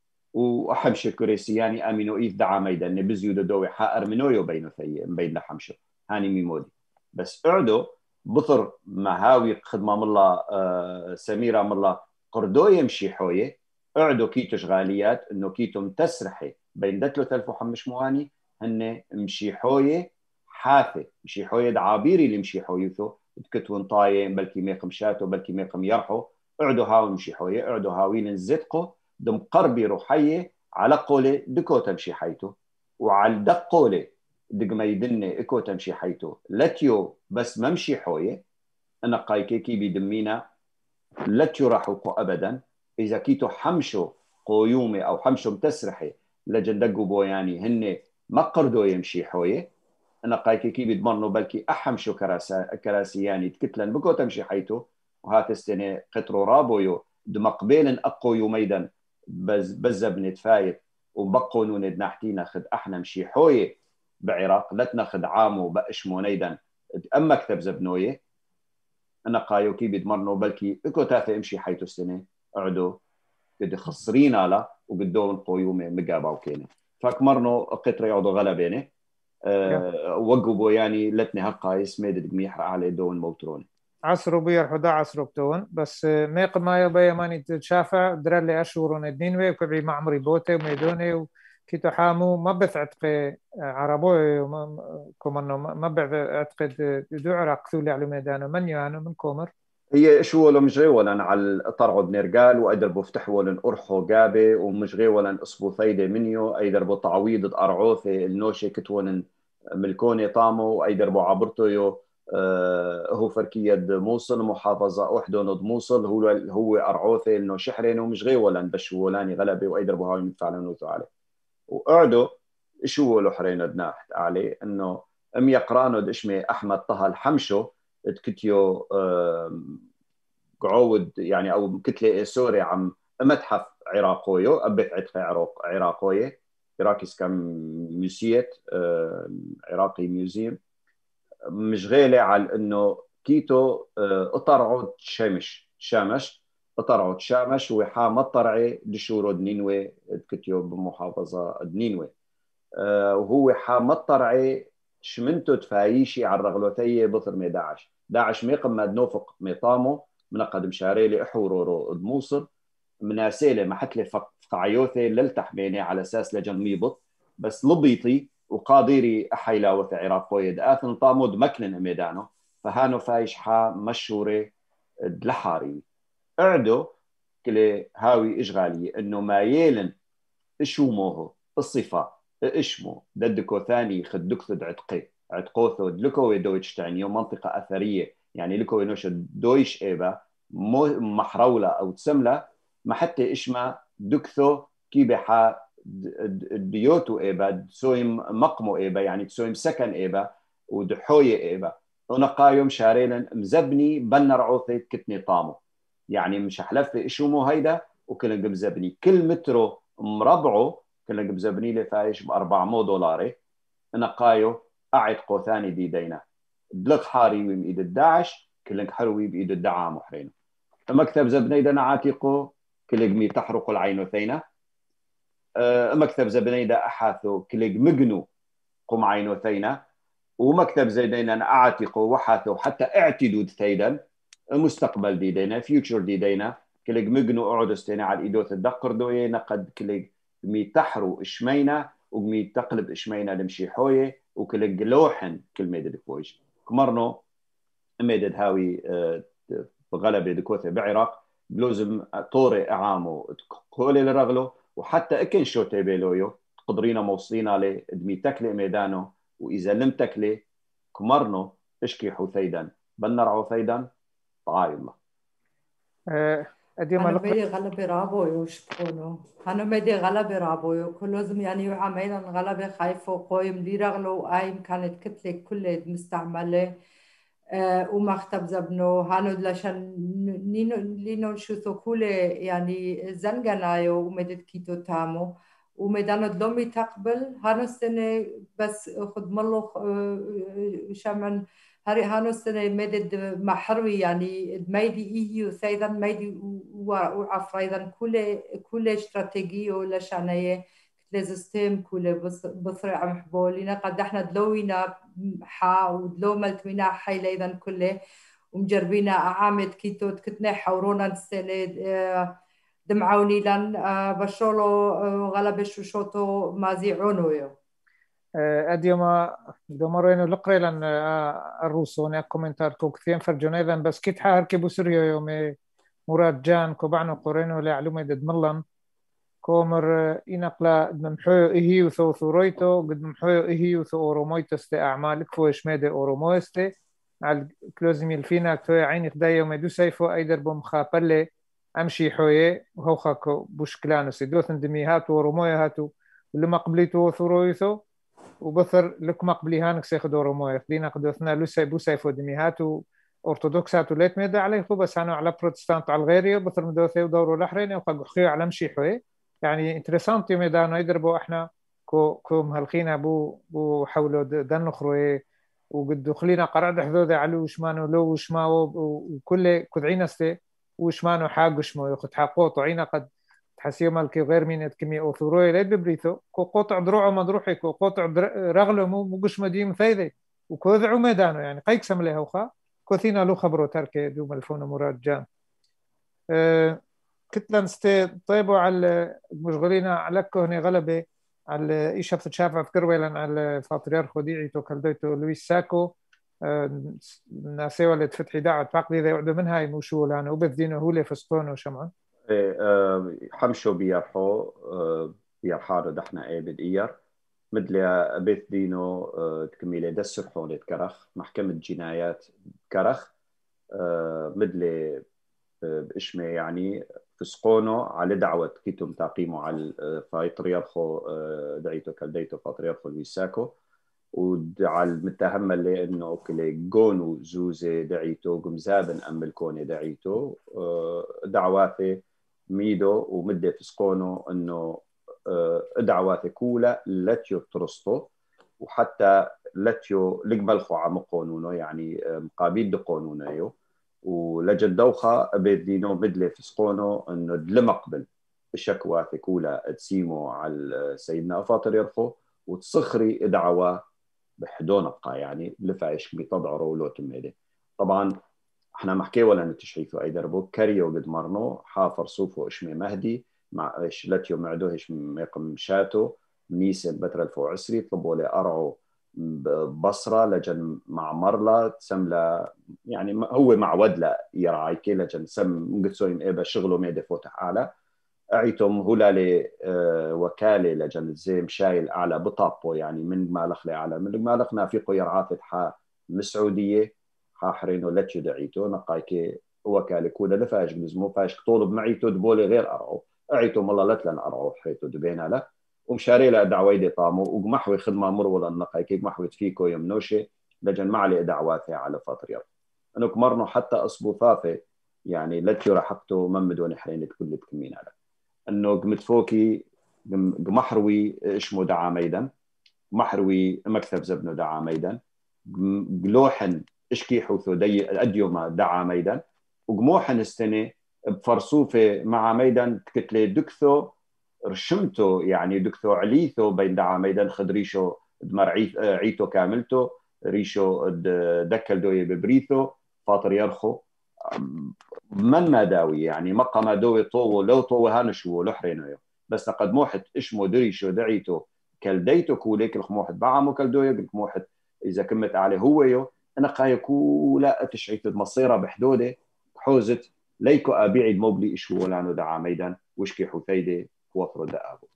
S2: وأحمش الكريسياني أمينو إيث دعا ميدا نبزيو دودوي حائر منويو بينو ثي بين لحمشو هاني ميمودي بس أعدو بطر مهاوي خدمة ملا آه سميرة ملا قردو يمشي حوية أعدو كيتو شغاليات إنه كيتو متسرحي بين دتلو ثلفو حمش مواني هن مشي حوية حافة مشي حوية دعابيري اللي مشي حويثو تكتون طايم بلكي ميقم شاتو بلكي ميقم يرحو أعدو هاوي مشي حوية أعدو هاوين الزدقو دم قربي روحية على قولي دكو تمشي حيتو وعلى دق قولي دق ما يدني اكو تمشي حيتو لتيو بس ممشي حوية انا قايكي كي بيدمينا لتيو راحوكو ابدا اذا كيتو حمشو قيومي او حمشو متسرحي لجن دقو بوياني هن ما قردو يمشي حوية انا قايكي كي بيدمرنو بلكي احمشو كراسا كراسياني تكتلن بكو تمشي حيتو وهات السنة قطرو رابويو دمقبيل اقو يوميدا بز بزب نتفايت وبقوا نوند نحتينا خد احنا مشي حويه بعراق لتنا خد عامو بقشمو نيدا اما كتب زبنويه انا قايو كي بيدمرنو بلكي اكو تافه امشي حيث السنه اعدو قد خسرينا لا وقدون قيومه مقابا وكينه فكمرنو قطر يعضو غلبينه أه وقبوا يعني لتني هقايس ميد دميح على دون موتروني
S1: عصرو بير حدا عصرو بتون بس ميق ما يبا يماني تشافع درالي أشهرون الدينوي وكبعي معمري بوتي وميدوني وكيتو حامو ما بث عتقي عربوي كومنو ما بث عتقي دو عراق ثولي على ميدانو من يانو من كومر
S2: هي شو ولا مش غيولا على طرعو بنرجال وقدر بفتح ولا أرحو جابي ومش غيولا أصبو ثيدة منيو قدر بتعويض أرعوثي النوشي كتون ملكوني طامو وقدر بعبرتو يو آه هو فركية موصل محافظة وحده نض موصل هو هو أرعوثي إنه شحرين ومش غيولا بشولاني غلبي وقدر بهاي متفعلين عليه وقعدوا شو له حرينا دناحت عليه إنه أم يقرانو دشمي أحمد طه الحمشو تكتيو قعود يعني او كتله سوري عم متحف عراقويو ابث عتق عراق عراقويه عراقيس كم ميوزيت عراقي ميوزيم مشغيله على انه كيتو اطرعود شمش شامش اطرعود شامش وحا مطرعي دشورو دنينوي كتيو بمحافظه دنينوي وهو حا مطرعي شمنتو تفايشي على الرغلوتيه بطر مي داعش داعش ميقم ما نوفق ميطامو من قدم شاريلي احورورو دموصل مناسيله محتلي فقعيوثي للتحميني على اساس لجن ميبط بس لبيطي وقاديري احيلا وث عراقويد اثن طامود مكنن ميدانو فهانو فايش حا مشوري دلحاري اعدو كلي هاوي اشغالي انه ما يلن اشوموه الصفه اشمو ددكو ثاني خدك ثد عتقي عتقوثو دلكو دويتش تعني منطقه اثريه يعني لكو ينوش دويش إيبا محرولة أو تسملة ما حتى إشما دكثو كي بحا ديوتو إيبا تسويم مقمو إيبا يعني تسويم سكن إيبا ودحوية إيبا ونقايم شاريلا مزبني بنر عوثي كتني طامو يعني مش حلف إشومو هيدا وكلن قبزبني كل مترو مربعو كلن قبزبني لفايش بأربعمو دولاري نقايو أعد قوثاني دي دينا دلق حاري ويم الداعش كلك حروي بإيد الدعام وحرينه مكتب زبنيدا عاتقو كلك مي تحرق العين ثينا مكتب زبنيدا أحاثو كلك مجنو قم عينو ثينا ومكتب زيدينا أعاتقو وحاثو حتى اعتدود ثيدا مستقبل دي دينا فيوتشر دي دينا كلك مجنو أعدستينا على إيدوث الدقر دوية نقد كلك مي تحرو إشمينا ومي تقلب إشمينا لمشي حوية وكلك لوحن كلمة دكويج كمرنو ميدد هاوي بغلبة دكوثة بعراق بلوزم طوري اعامو كولي لرغلو وحتى اكن شو تيبيلويو قدرينا موصلين لي دمي تكلي ميدانو واذا لم تكلي كمرنو اشكي حثيدا بنرعو ثيدا طعاي الله.
S1: أه أدي ما
S3: أنا
S1: لقري
S3: ميدي غلبة رابو يوشبونو أنا ميدي غلبة رابو كل لازم يعني عميلا غلبة خايفة قويم دي رغلو أيم كانت كتلة كل مستعملة آه، وما اختب زبنو هانو لشان نينو لينو شوثو كولة يعني زنجنايو ومدد كيتو تامو ومدانو دلومي تقبل هانو السنة بس خد ملو آه، شمن هاري هانو السنة مدد محروي يعني ميدي إيهي وثيدا ميدي وعفريدا كل كل استراتيجية لشانية لزستيم كل بصرع محبولينا قد احنا دلوينا حا ودلو ملتوينا حي ليدا كله ومجربينا أعامد كيتو كتنا حورونا السنة آه، دمعوني لان آه، بشولو آه، غلب الشوشوتو مازيعونو يو
S1: أدي ما دمرين لقري لأن الروسون كومنتار كوكثين فرجون أيضا بس كيت حاركي بسريو يوم مراد جان كوبعنو قرينو لعلومة دد ملن كومر إنقلا دمحيو إهي وثو ثوريتو قد محيو إهي وثو أورومويتس تي أعمالك فوش ميدي أورومويستي على كلوزمي الفينا كتوي عيني خدايا ومدو سيفو أيدر بمخابلة أمشي حوية وهو خاكو بوشكلانو سيدوثن دمي هاتو أوروموي هاتو ولما قبليتو ثورويثو وبثر لكما قبلي هانك سيخدو أوروموي خدينا قدوثنا لسي بو سيفو دمي هاتو أرثوذكساتو ليت ميدا عليه بس أنا على بروتستانت على الغيري بثر مدوثي ودورو الأحرين وخاكو خيو على مشي حوية يعني انترسانتي ميدانو يدربوا احنا كو كو مهلخينا بو بو حولو دن خروي وقد دخلينا قرعد حذوذة علو وشمانو لو وشماو وكل كذعين استي وشمانو حاق وشمو ياخد حاقوط وعينا قد تحسيو مالكي غير مين كمية أوثوروي ليد ببريثو كو قطع دروعه مدروحي كو قطع رغلو مو مقش مديم ثيذي وكوذعو ميدانو يعني قيكسم لها وخا كوثينا لو خبرو تركي دوم الفون مراد جان أه كتلا نستي طيبوا على مشغولين على كهني غلبة على إيش هفت شافع في كرويلا على فاتريارخو ديعي تو كالدويتو لويس ساكو ناسي ولد فتحي دعوة فاقدي ذا يعدو منها يموشوا لانه وبثدينه هولي فسطون وشمعون
S2: حمشو بيرحو بيرحارو دحنا ايه بدئير مدل بيث دينو تكميلي دسرحو لتكرخ محكمة جنايات كرخ مدل بإشمي يعني فسقونو على دعوة كيتم تقيموا على فايتريارخو دعيتو كالديتو فايتريارخو لويساكو ودعا المتهم اللي انه كلي جونو زوزي دعيتو قمزابن ام الكوني دعيتو دعواته ميدو ومدة فسقونو انه دعواته كولا لتيو ترستو وحتى لتيو لقبلخو عم قانونو يعني مقابيد دو قانونيو ولجد دوخة بدينو بدلي فسقونو انه دلمقبل الشكوى في كولا تسيمو على سيدنا فاطر يرخو وتصخري دعوة بحدون ابقى يعني لفايش بيتضعروا لو تميدي طبعا احنا محكي ولا نتشحيثو اي دربو كاريو قد مرنو حافر صوفو اشمي مهدي مع ايش لاتيو معدو ايش ميقم شاتو نيسن بتر الفو عسري طلبوا لي ارعو بصرة لجن مع مرلا تسملا يعني هو مع ودلا يرعى كي لجن سم قدسويم إيه بشغله ميدي فوتح أعلى أعيتم هلالي أه وكالة لجن زي مشايل أعلى بطابو يعني من مالخ لأعلى من مالخ نافيقو يرعى فتحة مسعودية حاحرينو لتشو دعيتو نقايكي وكالة كودا لفاش بلزمو فاش طولب معيتو دبولي غير أرعو أعيتم الله لتلن أرعو حيتو دبينا له ومشاري له دعوة طامو ومحوي خدمة مرولة النقاي كيك محوي فيكو يمنوشي لجن معلي دعواتي على فاطرير انك مرنو حتى اصبو ثافي يعني لتيو رحقتو ممدون حرين كل تكمين على انه قمت فوكي محروي اشمو دعا ميدان محروي مكتب زبنو دعا ميدان قلوحن اشكي حوثو دي اديوما دعا ميدان وقموحن السنة بفرصوفة مع ميدان كتلي دكثو رشمتو يعني دكتو عليثو بين دعا ميدان خدريشو دمر عيتو كاملتو ريشو دكل دوي ببريثو فاطر يرخو من ما داوي يعني مقا ما دوي طوو لو طوو هانشو لحرينو بس قد موحد اشمو دريشو دعيتو كالديتو كوليك الخموحد بعمو كالدوي الخموحد اذا كمت عليه هو يو انا قايكو لا تشعيت المصيرة بحدوده حوزت ليكو ابيعد موبلي اشو ولانو دعا ميدان وشكي حثيده وفرو دقابو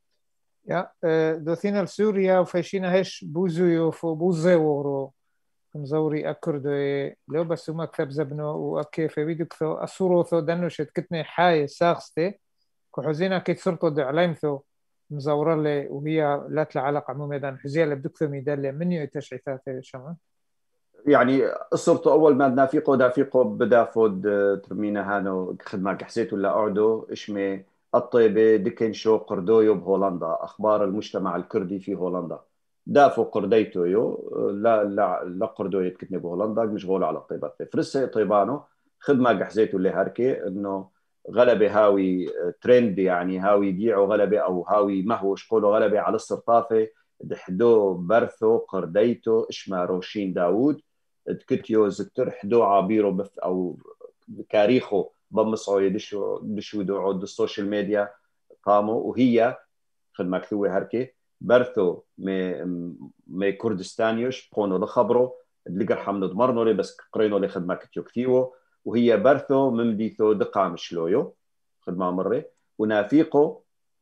S1: يا دوثينا لسوريا وفايشينا هش بوزيو فو بوزيورو مزوري أكردو لو بس وما كتب زبنو وأكيف بيدكثو أصوروثو دنوشت كتني حاي ساغستي كحزينا كيت صرتو دعليمثو مزورة لي وهي لا تلعلق عموما حزية اللي بدكثو ميدالة من يتشعيثات شما
S2: يعني صرت اول ما نافيقو دافيقو بدا فود ترمينا هانو خدمه حسيت ولا اعدو اشمي الطيبه دكن شو قردويو بهولندا اخبار المجتمع الكردي في هولندا دافو قرديتو يو لا لا لا قردويو كتني بهولندا مشغول على الطيبات فرسه طيبانو خدمه حسيت ولا هركي انه غلبه هاوي ترند يعني هاوي يبيعوا غلبه او هاوي ما هو شقولوا غلبه على السرطافه دحدو برثو قرديتو اشما روشين داوود تكتيو زكتر حدو عابيرو بث او كاريخو بمصعو يدشو دشو دعود السوشيال ميديا قاموا وهي خدمة كثوة هركي برثو مي مي كردستانيوش بقونو لخبرو اللي قرحم ندمرنو لي بس قرينو لي خدمة كتيو كثيوه وهي برثو ممديثو دقا مشلويو خدمة مرة ونافيقو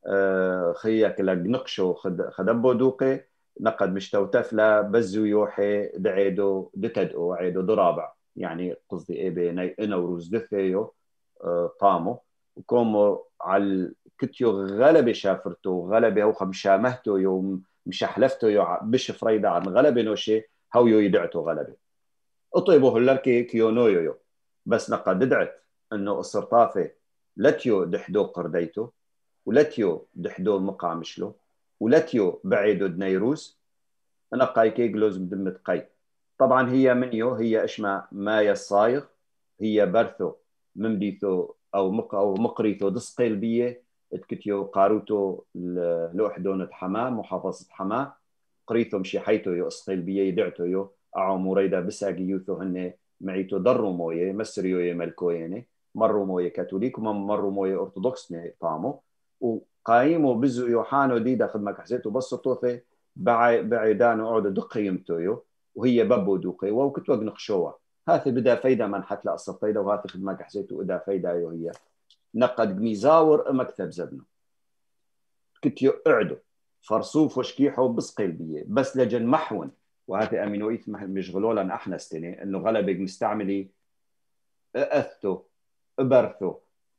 S2: آه خياك لقنقشو خد خدبو دوقي نقد مشتوتف لا بزو يوحي دعيدو دتدقو عيدو درابع يعني قصدي ايه بيني انا وروز دثيو آه طامو وكومو على كتيو غلبة شافرتو غلبة او خمشامهتو يوم مشحلفتو يو بش فريدة عن غلبة نوشي هاو يو يدعتو غلبة اطيبو هلركي كيونويو يو بس نقد ددعت انه السرطافة لتيو دحدو قرديتو ولتيو دحدو مقامشلو ولتيو بعيدو دنيروز انا قاي كي جلوز بدمت قاي طبعا هي منيو هي اشما مايا الصايغ هي برثو ممديثو او مق او مقريثو دس قلبيه تكتيو قاروتو لوحدون حماه محافظه حماه قريثو مشي حيتو يو اسقلبيه يدعتو يو اعو مريدا بساقي يوثو هن معيتو درو مويه مسريو يملكويني مروا مويه كاثوليك وما مروا مويه ارثوذكس طامو وقايمو بزو يوحانو ديدا خدمك حسيتو بس طوثي بعيدان وعود دقيمتو يو وهي بابو دوقي وكنت نقشوها هذه بدا فايده من حتى اصل فايده وهذه خدمه حسيتو ادا فايده يو هي نقد ميزاور مكتب زبنو كنت يقعدوا فرصوف وشكيحو بس قلبيه بس لجن محون وهذه امينويت مشغلوا لنا احنا استني انه غلبك مستعملي اثو برثو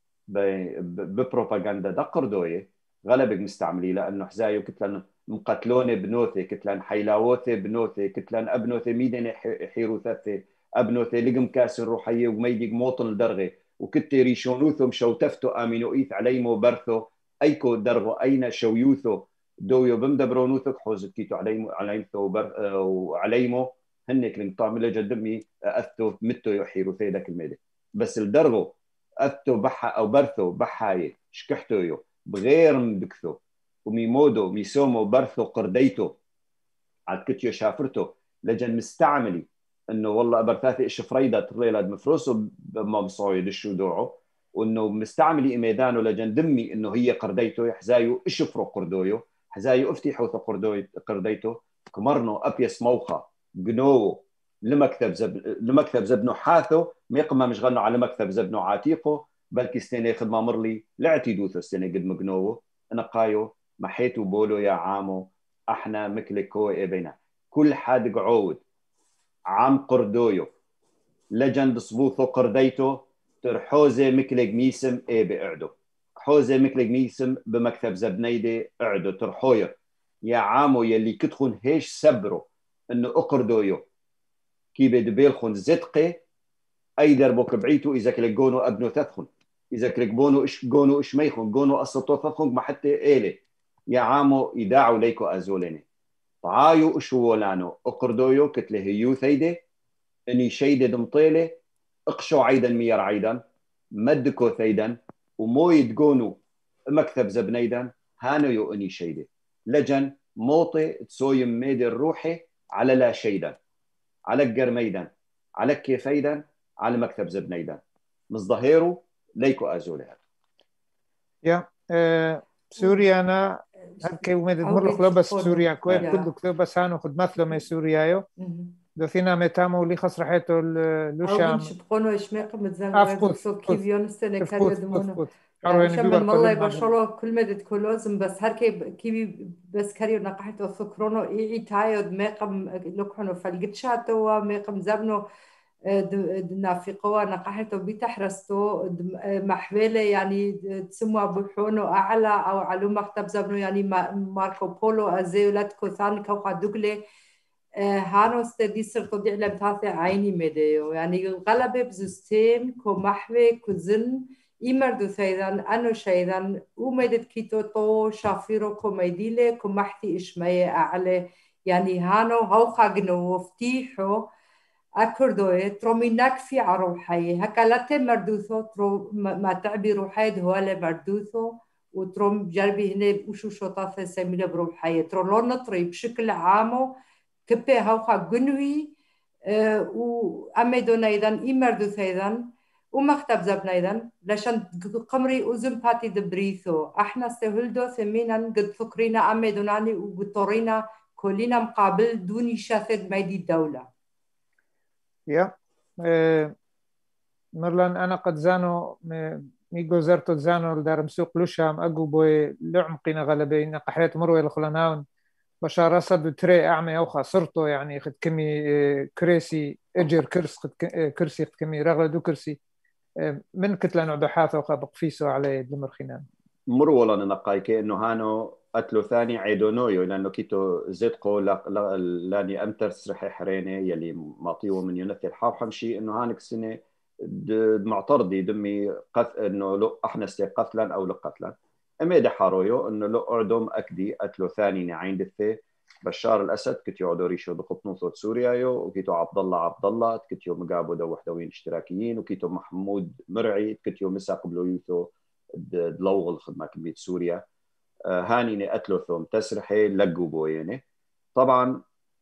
S2: ببروباغندا دقردويه غلبك مستعملي لانه حزايو كتلن مقتلونه بنوثي كتلن حيلاوثي بنوثي كتلن ابنوثي ميدن حيروثثي ابنوثي لقم كاسر روحيه وميدق موطن الدرغه وكتي ريشونوثو مشوتفتو امينويت عليمو برثو ايكو درغو اين شويوثو دويو بمدبرونوثك حوز كيتو عليمو عليمثو بر وعليمو هنك لنطعمل جدمي اثو متو يحيروثي ذاك الميدي بس الدرغو اثو بحا او برثو بحاي شكحتو يو بغير مدكثو وميمودو ميسومو برثو قرديتو عاد كتيو شافرتو لجن مستعملي انه والله برثاثي ايش فريده تريلاد مفروسو بمصوي دشو دوعو وانه مستعملي ميدانو لجن دمي انه هي قرديتو يحزايو ايش فرو قردويو حزايو افتحوا قردوي قرديتو كمرنو ابيس موخه جنو لمكتب زب لمكتب زبنو حاثو ميقما مش غنوا على مكتب زبنو عاتيقو بلكي استني خدمه مرلي لعتي دوثو استني قد مجنوو انا قايو محيتو بولو يا عامو احنا مكلكو ابينا كل حد قعود عام قردويو لجند صبوثو قرديتو ترحوزي مكلق ميسم اي بقعدو حوزي مكلق ميسم بمكتب زبنيدي قعدو ترحويو يا عامو يلي كتخون هيش سبرو انه اقردويو كي بدبيلخون زدقي اي دربوك بعيتو اذا كلقونو ابنو تثخن اذا كلقبونو اش قونو اش ميخون قونو اصطو تثخن ما حتى ايلي يا عامو يداعو ليكو ازوليني طعايو اشوولانو اقردويو كتله هيو ثيدي اني شيدي دمطيلي اقشو عيدا مير عيدا مدكو ثيدا ومو يدقونو مكتب زبنيدا هانو يو اني شيدي لجن موطي تسويم ميدي الروحي على لا شيدا على الجرميدا على كيفيدا على مكتب زبنيدا مصدهيرو ليكو ازولها
S1: يا أه سوريا انا هكي ومدد مر خلوبس سوريا كويب كله خلوبس هانو خد مثله من سوريا يو دوثينا متامو لي خسر حيتو لوشام
S3: شبقونو اشماق متزان سو كيفيون السنه كان يدمونا
S1: يعني
S3: شمن
S1: بيبر
S3: مالله
S1: كلهم
S3: بشلو كل مدة كلوزم بس هركي كي بس كاريو نقحته فكرونو إيعي تايود ميقم لكحنو فالقتشاتو ميقم زبنو نافقوا نقحته بتحرستو محوله يعني تسموا بحونو أعلى أو علو مكتب زبنو يعني ماركو بولو أزيولات كوثان كوخا دوغلي هانو استدي سرطو دي علم تاثي عيني مديو يعني غلبة بزستين كو محوي كوزن إمردو ثيدان أنو شيدان ومدد كيتو تو شافيرو كو ميديلي كو محتي إشمية أعلى يعني هانو هوخا جنو وفتيحو أكردوه ترومي نكفي عروحي هكا لا مردوثو ترو ما تعبي روحي هو مردوثو وتروم جربي هنا وشو شطاثة سميلة بروحي ترولون نطري بشكل عام كبه هوخا جنوي أه وأمدون أيضا إمردوث أيضا ومختب زبنا أيضا لشان قمري أزم باتي دبريثو احنا سهلدو ثمينا قد فكرينا أمدوناني وقطورينا كلنا مقابل دوني شاثد ميدي الدولة
S1: يا إيه، مرلان أنا قد زانو م- ميجو زرتو زانو دار مسوق لشام أقو بوي لعمقنا غلبين قحريت مروي الخلناون بشار أسد تري أعمى أوخا صرتو يعني خد كمي إيه، كريسي أجر كرس خد ك- إيه، كرسي خد كمي رغلا دو كرسي إيه، من كتلة نوع دحاثة أوخا بقفيسو على دمر خنان
S2: مرولا نقايك انه هانو قتلو ثاني عيدونويو لانه كيتو زدقو لا- لا- لاني امتر سرحي حريني يلي ماطيو من ينثي الحاف حمشي انه هانك سنه د- معترضي دمي قث انه لو احنا سي قتلا او لقتلا اميد حارويو انه لو اردم اكدي قتلو ثاني نعين دثي بشار الاسد كتيو عدوريشو بقطنوثو سوريا يو وكيتو عبد الله عبد الله كتيو مقابو دو وحدوين اشتراكيين وكيتو محمود مرعي كتيو مسا قبلو يوثو دلوغ الخدمة كمية سوريا هاني قتلو ثوم تسرحي لقوا بويني طبعا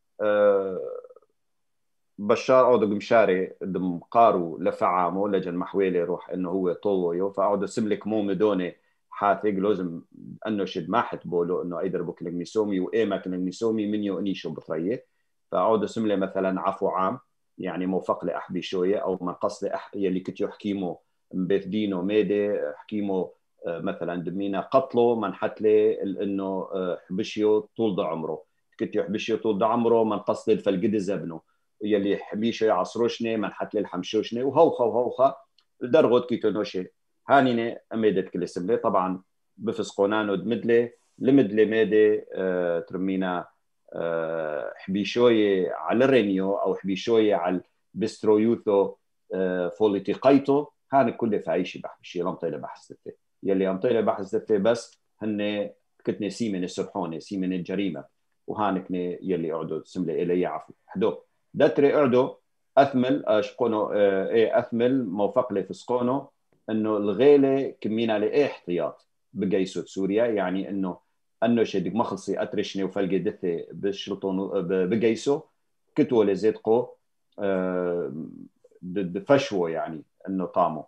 S2: بشار عودو قمشاري دم قارو لفعامو لجن محويلي روح انه هو طولو فعودو سملك مو مدوني حاثق لازم انه شد ما حتبولو انه ايدر بو كلمني سومي وايما كلمني سومي من يو انيشو بطريه فعودو سملي مثلا عفو عام يعني موفق لي احبي شويه او من قصدي أح... يلي كنت يحكيمو مبيت دينو ميدي حكيمو مثلا دمينا قتله من حتلي انه حبشيو طول ده عمره كنت يحبشيو طول ده عمره من قصدي الفلقد زبنه يلي حبيشه يعصروشني من حتلي الحمشوشني وهوخه وهوخه درغوت كيتونوشي هانيني اميدت كل سملي طبعا بفسقونانو دمدلي لمدلي ميدي آه ترمينا آه حبيشوي على الرينيو او حبيشوي على بسترويوثو آه فوليتي قيتو هان كله فعيشي بحبشي لمطيله بحثتي يلي امطيله بحثتي بس هن كتني سيمن السرحوني سيمن الجريمه وهانكني يلي اعدو سملي الي يعفو حدو دتري اعدو اثمل اشقونو ايه اثمل موفق لي في سقونو انه الغيله كمينا لي احتياط بقيسوت سوريا يعني انه انه شدق مخلصي اترشني وفلقي دثي بالشلطون بقيسو كتو لزيدقو بفشوه يعني انه طامو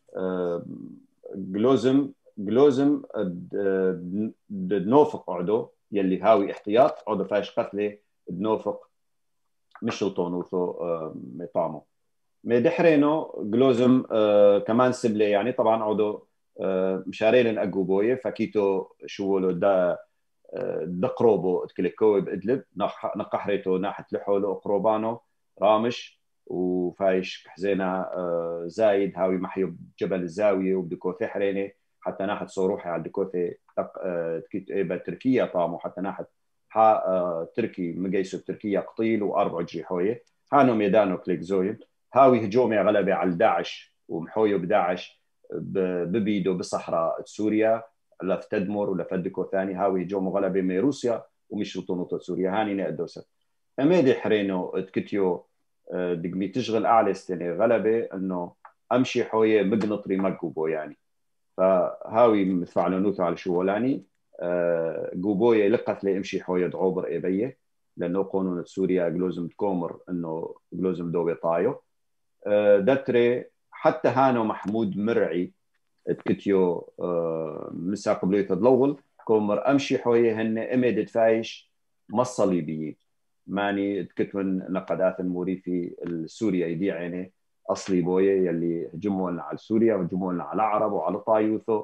S2: جلوزم جلوزم دنوفق عدو يلي هاوي احتياط عدو فاش قتلي دنوفق مش شلطونوثو مطامو مدحرينو جلوزم آه كمان سبلي يعني طبعا عودو آه مشارين الاقوبويه فكيتو شولو دا آه دقروبو تكليكوي بادلب نقحريتو ناحيه لحولو قروبانو رامش وفايش حزينا آه زايد هاوي محيو جبل الزاويه وبدكوثي حريني حتى ناحيه صروحي على دكوثي آه تركيا طامو حتى ناحيه ها آه تركي مقيسو بتركيا قطيل واربع جريحويه هانو ميدانو كليك زويد هاوي هجومي غلبة على داعش ومحويه بداعش ببيدو بصحراء سوريا لف تدمر ولا فدكو ثاني هاوي هجوم غلبة من روسيا ومش طنوط سوريا هاني نقدوسة أميدي حرينو تكتيو دقمي تشغل أعلى استني غلبة إنه أمشي حوية مقنطري مقوبو يعني فهاوي مدفعلو نوثو على شوالاني قوبوية لقت لي امشي حوية دعوبر إيبية لأنه قانون سوريا جلوزم تكومر إنه جلوزم دوبي طايو دتري حتى هانو محمود مرعي تكتيو مسا قبلية تدلوغل كومر أمشي حوية هن إميد فايش مصليبيين ماني تكتون نقدات الموريثي السوريا يدي عيني أصلي بوية يلي هجموا لنا على سوريا وهجموا لنا على العرب وعلى طايوثو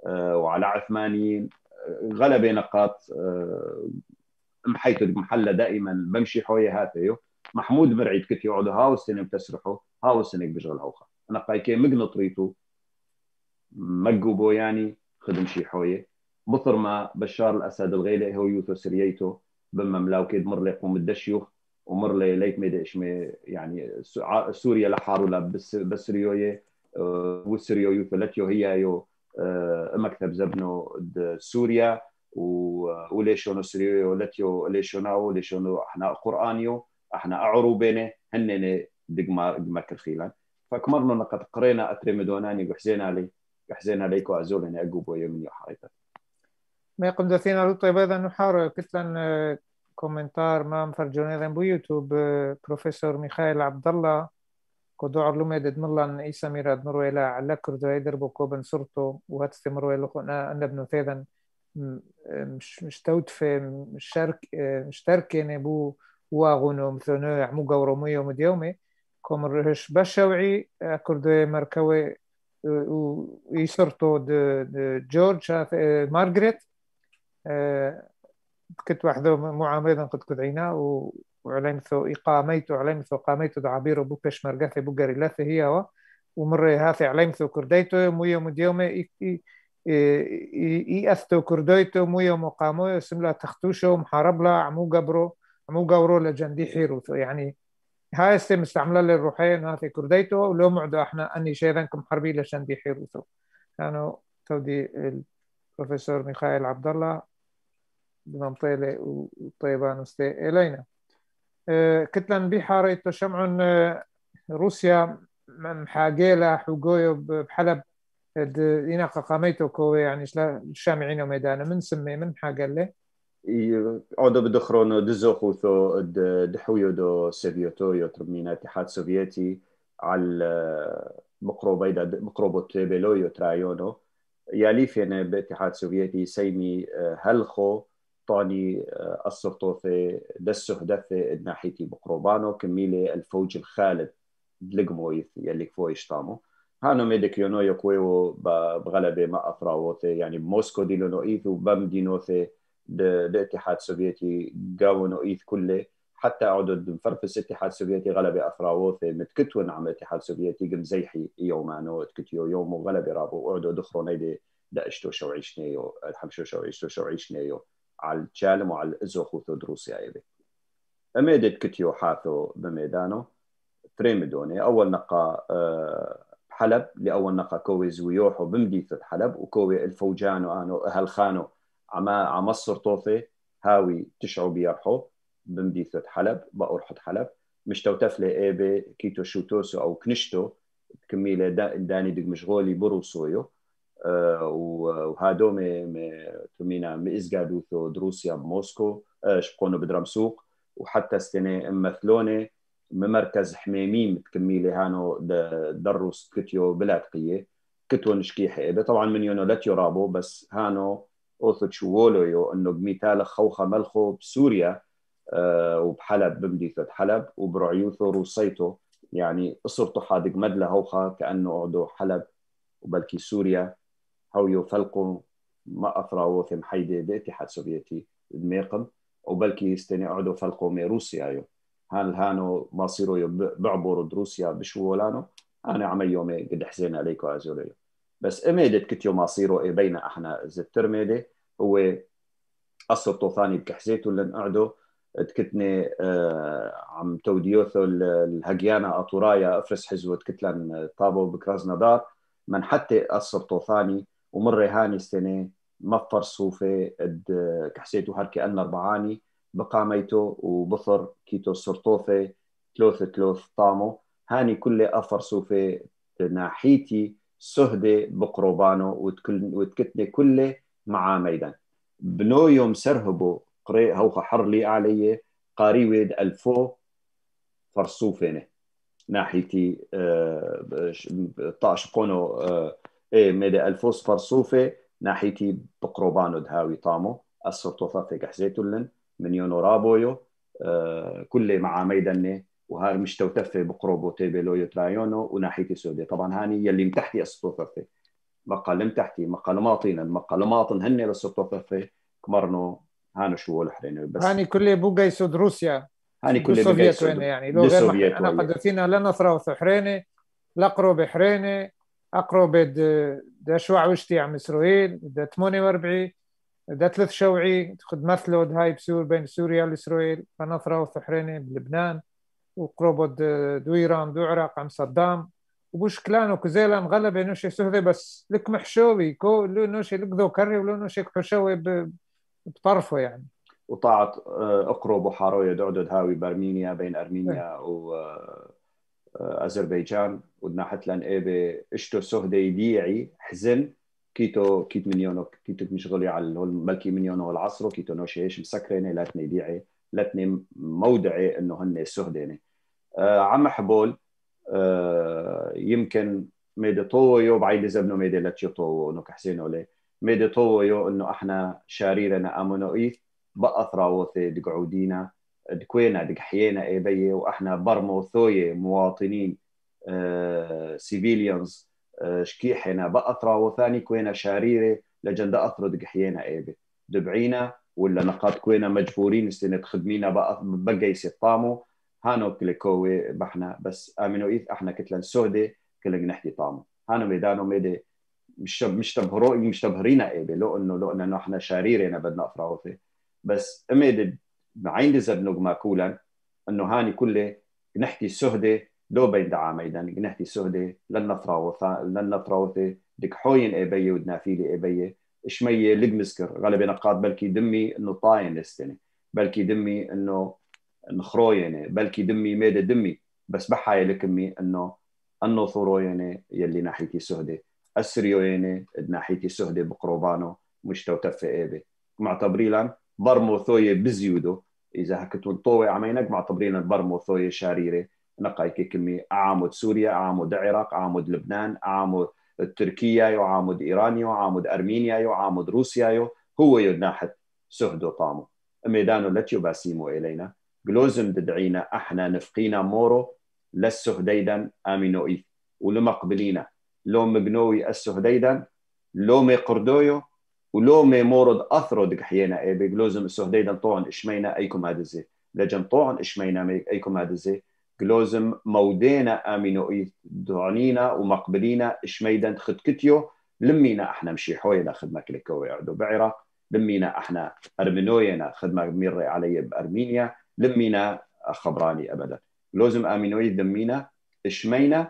S2: وعلى عثمانيين غلبة نقاط محيط محلة دائما بمشي حوية هاتيو محمود مرعيد كت يقعدوا هاو السنة بتسرحوا هاو السنة بيشغل هوخا أنا قايكي مقنط ريتو مقوبو يعني خدم شي حوية مطر ما بشار الأسد الغيلة هو يوثو سرييتو بما ملاوكي مر لي قوم الدشيوخ ومر لي ليت ميدا إشمي يعني سوريا لحارو لا بس بسريوية والسريو يوثو لتيو هي يو مكتب زبنو سوريا وليشونو سريو لتيو ليشوناو ليشونو احنا قرآنيو احنا أعروبينه هنني دقما دقما الخيلان فكمرنا نقد قرينا أترمدوناني قحزينا علي قحزينا عليكو أزولني أقوبو يومني وحريتا
S1: ما يقوم دثينا لطيب هذا نحار كتلا كومنتار ما مفرجوني ذنبو يوتيوب بروفيسور ميخائيل عبد الله كدو علومي دد ملان إيسا ميراد مرويلا على كردو يدربو كوبن صورتو وهاتستي مرويلا خنا أنا ابن ثيدا مش مش توتفي مش شارك مش تركيني بو واغونو مثلو عمو قوروميو مديومي كومرهش بشوعي كردو مركوي ويسرتو د جورج مارغريت كنت وحده معامدا قد كدعينا وعلمثو إقاميتو علمثو قاميتو دعابيرو بوكش مرقاثي بوغاري لاثي هي ومري هاثي علمثو كرديتو مويو مديومي إيأثتو كرديتو مويو مقامو سملا تختوشو محاربلا عمو قبرو عمو قورو لجندي حيرو يعني هاي استي مستعملة للروحين هاثي كرديتو ولو معدو احنا أني شيئا حربي لجندي حيرو كانوا تودي البروفيسور ميخائيل عبد الله بمنطقة وطيبان استي إلينا كتلن بحارة تشمعن روسيا محاجيلة حقويو بحلب دينا قاميتو كوي يعني الشامعين وميدانا من سمي من حاجة
S2: عودو بدخرونو دزوخوثو دحويو دو سوفيتو يترمينا اتحاد سوفيتي على مقروبة مقروبة تيبلو يترايونو يالي فينا باتحاد سوفيتي سيمي هلخو طاني السرطوثي دسه دثي ناحيتي بقربانو كميلي الفوج الخالد دلقمويث يلي كفو يشتامو هانو ميدك يونو يكويو بغلبة ما أثراوثي يعني بموسكو ديلونو إيث وبام دينوثي الاتحاد السوفيتي قاونو إيث كله حتى عدد مفرفس الاتحاد السوفيتي غلبة أثراوثي متكتون عم الاتحاد السوفيتي قم زيحي يومانو تكتيو يوم وغلبة رابو وعدو دخرو نيدي داشتو شوعيشنيو الحمشو شوعيشتو شوعيشنيو على الجالم وعلى الأزوخ وثدروسيا إيدي أميدت كتيو حاثو بميدانو تريمدوني أول نقا حلب لأول نقا كوي زويوحو بمديثة حلب وكوي الفوجانو آنو أهلخانو عما عمصر طوثي هاوي تشعو بيرحو بمديثة حلب بأرحط حلب مش توتفلي إيبي كيتو شوتوسو أو كنشتو كميلة داني دق مشغولي بروسويو وهادو مي تمينا مئزقادوثو دروسيا بموسكو شبقونو بدرمسوق وحتى استني مثلوني ممركز حميميم تكميلي هانو دروس كتيو بلاتقية كتو نشكيحي طبعا من يونو لاتيو رابو بس هانو اوثو تشوولو يو انو بميتال خوخة ملخو بسوريا وبحلب بمديثة حلب وبرعيوثو روسيتو يعني اصرتو حادق مدلة هوخة كأنه عدو حلب وبلكي سوريا هاو يفلقوا ما أثراو في محيدة الاتحاد السوفيتي دميقم وبلكي يستني عدو فلقوا من روسيا يو هان هانو مصيرو بعبروا روسيا بشوولانو أنا عمي يومي قد حزين عليكو أزوليو بس إميدت كتيو مصيرو إيه بين إحنا زتر ميدي هو أصل طوثاني بكحزيتو لن أعدو تكتني آه عم توديوثو الهجيانا أطورايا أفرس حزوة كتلان طابو بكرازنادار من حتى أصل طوثاني ومر هاني استني مفر صوفي كحسيتو هركي أن أربعاني بقاميتو وبثر كيتو سرطوفي ثلاث ثلاث طامو هاني كل أفر صوفي ناحيتي سهدي بقربانو وتكتني كله مع ميدان بنو يوم سرهبو قري هوخ حرلي علي قاريويد الفو فرصوفينه ناحيتي طاش قونو إيه ميدا الفوس فرصوفة ناحيتي بقربانو دهاوي طامو السرطوفات في كحزيتولن من يونو رابويو آه كل مع ميداني وهاي مش توتفي بقربو تيبلو يترايونو وناحيتي سودي طبعا هاني يلي متحتي السرطوفات مقالم تحتي مقالماطين مقالماطن هن للسلطة كمرنو هانو شو الحرين بس
S1: هاني كل بوجا يسود روسيا
S2: هاني
S1: دو
S2: كل بقى
S1: سوفيت وين
S2: يسود
S1: يعني
S2: دو
S1: لو غير
S2: سوفيت
S1: محرين أنا
S2: ويا
S1: قدرتينا لنا ثراوث حريني لقرو بحريني أقرو بد دا شوع وشتي عم إسرائيل دا ثمانية وأربعين دا ثلاث شوعي تخد مثلود هاي بسور بين سوريا وإسرائيل أنا ثراوث حريني بلبنان وقربت دو إيران دو عراق عم صدام وبوش كلان وكزيلا غلب نوشي سهدي بس لك محشوي كو لو نوشي لك ذو كري ولو نوشي حشوي بطرفه يعني
S2: وطاعت اقرب وحاروية دعدد هاوي بارمينيا بين ارمينيا واذربيجان ودنا حتلن ايبه اشتو سهدي ديعي حزن كيتو كيت منيونو كيتو مشغولي على الملكي منيونو العصر كيتو نوشي ايش مسكريني لاتني ديعي لاتني مودعي انه هن سهديني عم حبول يمكن ميدي طويو بعيد زبنو ميدي لاتشي طويو انو كحسينو لي ميدي طويو انه احنا شاريرنا امونوئيث بقى ثراوثي دقعودينا دكوينا دقحيينا ايبيه واحنا برمو ثويه مواطنين آه سيفيليانز آه شكيحنا بقى ثراوثاني كوينا شاريره لجند اثرو دقحيينا ايبه دبعينا ولا نقاط كوينا مجبورين استنى خدمينا بقى بقى يسطامو هانو كليكوي بحنا بس امينوئيث احنا كتلن سودي كل نحكي طامو هانو ميدانو ميدي مش مش تبهرو مش تبهرينا ايبه لو انه لو انه احنا شاريرنا بدنا ثراوثي بس اميد عين زبنوج ماكولا انه هاني كله نحكي سهده لو بين دعاميدان نحكي سهده لن نثراوث لن نثراوث دك حوين ابي ودنافيلي ابي شميه لقمسكر غالبا نقاط بلكي دمي انه طاين لستني بلكي دمي انه نخروينه بلكي دمي ميد دمي بس بحاي لكمي انه انه ثروينه يلي ناحيتي سهده اسريوينه ناحيتي سهده بقربانه مش توتف ابي معتبريلان برمو ثوية بزيودو إذا هكتو طوي عمينك معتبرين برمو ثوية شاريرة نقايك كمي أعامد سوريا أعامد العراق أعامد لبنان أعامد تركيا وعامد إيرانيا وعامد أرمينيا وعامد روسيا هو يناحت سهدو طامو ميدانو لتيو باسيمو إلينا قلوزم ددعينا احنا نفقينا مورو للسهديدا آمينوئيث ولما قبلينا لو مبنوي السهديدا لو ميقردويو ولو ما مورد أثرو دق حينا أي بجلوزم السهديدا طوعن إشمينا أيكم هذا زي لجن طوعن إشمينا أيكم هذا زي جلوزم مودينا آمينو دعنينا ومقبلينا إشميدا خدكتيو لمينا إحنا مشي حوينا خدمة كليكوي عدو بعراق لمينا إحنا أرمينوينا خدمة مير علي بأرمينيا لمينا خبراني أبدا جلوزم آمينوي لمينا إشمينا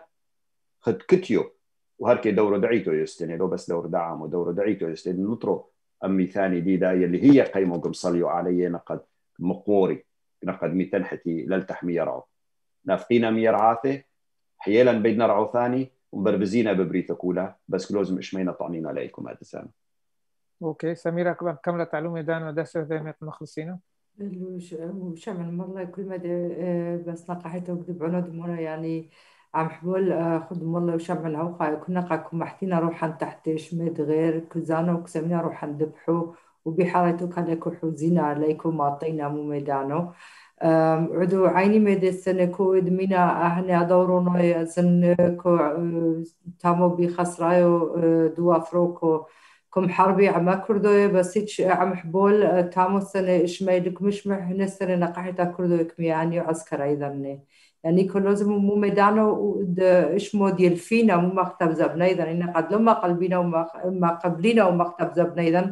S2: خدكتيو وهركي دور دعيتو يستني لو بس دور دعم ودور دعيتو يستني نطرو أمي ثاني دي دا يلي هي قيمة قمصليو علي نقد مقوري نقد ميتنحتي للتحمية رعو نافقينا مير عاثي حيالا بيدنا رعو ثاني ومبربزينا ببريثة كولا بس كلوزم إشمينا طعنينا عليكم هذا السنة.
S1: أوكي سميرة كم تعلومي دان وداسة ذي مخلصينا
S3: وشمن والله كل مدى بس نقحته وكذب عنود مرة يعني عم حبول خدم الله وشمن عوقا كنا قاكم محتينا روحا تحت شمد غير كزانو وكسمينا روحا ندبحو وبحالتو كالكو حوزينا عليكم معطينا مو ميدانو عدو عيني ميدي السنة كود مينا اهنا دورونا يزن كو تامو بخسرايو دوا فروكو كم حربي عم كردوي بس هيك عم حبول تامو السنة إشمايلك مش محن السنة نقحتا كردوي كمياني وعسكر أيضا يعني كل لازم مو ميدانو إشمو ديال فينا مو مكتب زبنا أيضا إن قد لما قلبينا وما قبلينا ومكتب زبنا أيضا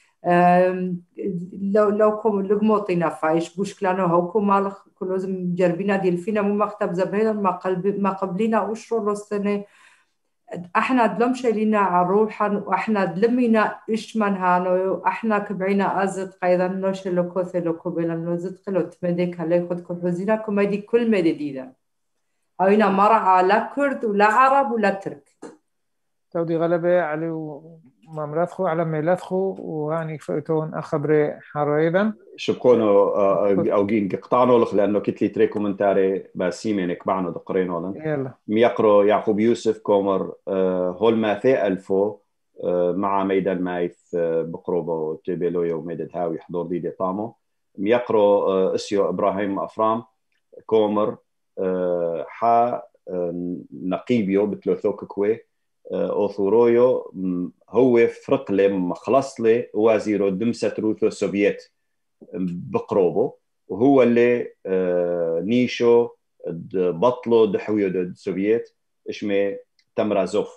S3: لو لو كم لقموطينا فايش بوشكلانو هوكو مال كل لازم جربينا ديال فينا مو مكتب زبنا أيضا ما قلب ما قبلينا وشرو السنة احنا دلم شايلينا على روحا واحنا دلمينا ايش من هانو احنا كبعينا ازد قيدا نوش لوكو ثلوكو بلا نوزد قلو تمديك علي خد كحوزينا كمدي كل مدي ديدا هاينا مرعى لا كرد ولا عرب ولا ترك
S1: تودي غلبة علي وممراتخو على ميلاتخو وهاني فايتون أخبري حارو أيضا
S2: شكونو أو جين قطعنو لخ لأنه كتلي تري كومنتاري باسيمينك بعنو دقرينو لن
S1: يلا
S2: ميقرو يعقوب يوسف كومر هول ما في ألفو مع ميدان مايث بقربو تبيلويو ميدد هاوي حضور ديدي طامو ميقرو اسيو إبراهيم أفرام كومر حا نقيبيو بتلوثوك كوي أوثورويو هو فرق لي مخلص لي وزيرو دمسة روثو السوفييت بقروبه، وهو اللي نيشو بطلوا دحويو السوفييت اسمه تمرازوف.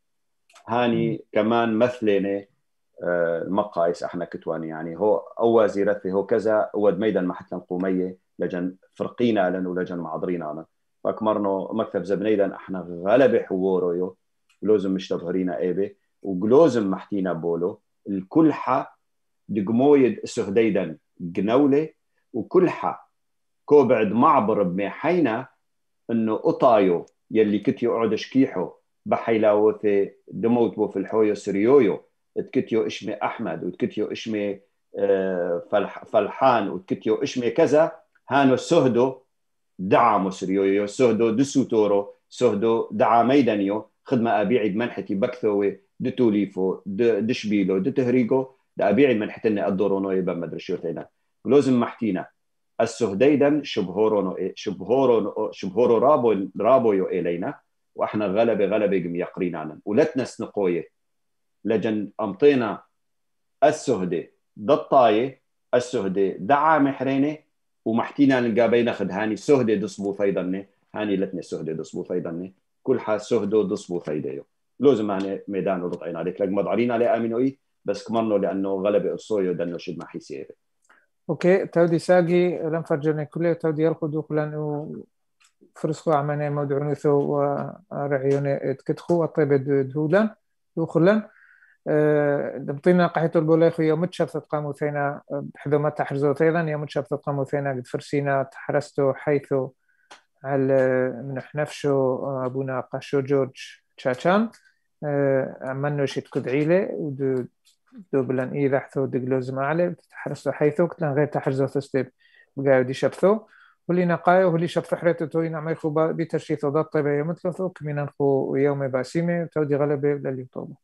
S2: هاني كمان مثلنا المقايس احنا كتواني يعني هو او وزيرته هو كذا ود ميدان محتن قوميه لجن فرقينا لن ولجن معضرينا لن فاكمرنو مكتب زبنيدان احنا غلب حوورو لازم مش تظهرينا ايبه وجلوزم محتينا بولو الكلحه دقمويد سهديدا جنوله وكلحه كوبعد معبر بمحينا انه قطايو يلي كتيو يقعد شكيحو بحيلاوثي دموت بو في الحويو سريويو تكتيو اشمي احمد وتكتيو اشمي فلح فلحان وتكتيو اشمي كذا هانو سهدو دعمو سريويو سهدو دسوتورو سهدو دعا ميدانيو خدمة أبيعد منحتي بكثوي دتوليفو دشبيلو دتهريجو دا أبيعد منحتني الدورونو يبا مدرشيو تينا لازم محتينا السهديدا شبهورو شبهورو شبهورو رابو رابو يو إلينا وإحنا غلبة غلبة جم يقرينا ولتنا سنقويه لجن أمطينا السهدة ضطاية السهدة دعا محرينة ومحتينا نلقى بين خد هاني سهدة دصبو فيضني هاني لتنا سهدة دصبو فيضني كل حا سهدة دصبو فيضيو لازم هاني ميدان وضطعين عليك لك مضعرين عليه آمنوي بس كمرنو لأنه غلبة الصويو دانو شد ما حيسيه.
S1: اوكي تودي ساقي لم فرجني كله تودي يلقدو قلن فرسخو عماني مودعنوثو ورعيوني تكتخو وطيب دهولا وخلن دبطينا قحيتو البوليخو يوم تشبث قامو ثينا بحذو ما تحرزو ثيلا يوم تشبث قامو ثينا قد فرسينا تحرستو حيث على من حنفشو أبونا قاشو جورج تشاتشان عمانو شيت كدعيلي ودو دوبلن إذا حثو دقلوز معلي تحرستو حيثو كتلن غير تحرزو ثستيب بقاو دي شبثو واللي نقايو واللي شبثو حريتو توي نعميخو بترشيثو ضد طيبا يوم تلوثو كمينا نخو يوم باسيمي تودي غلبي للي طوبو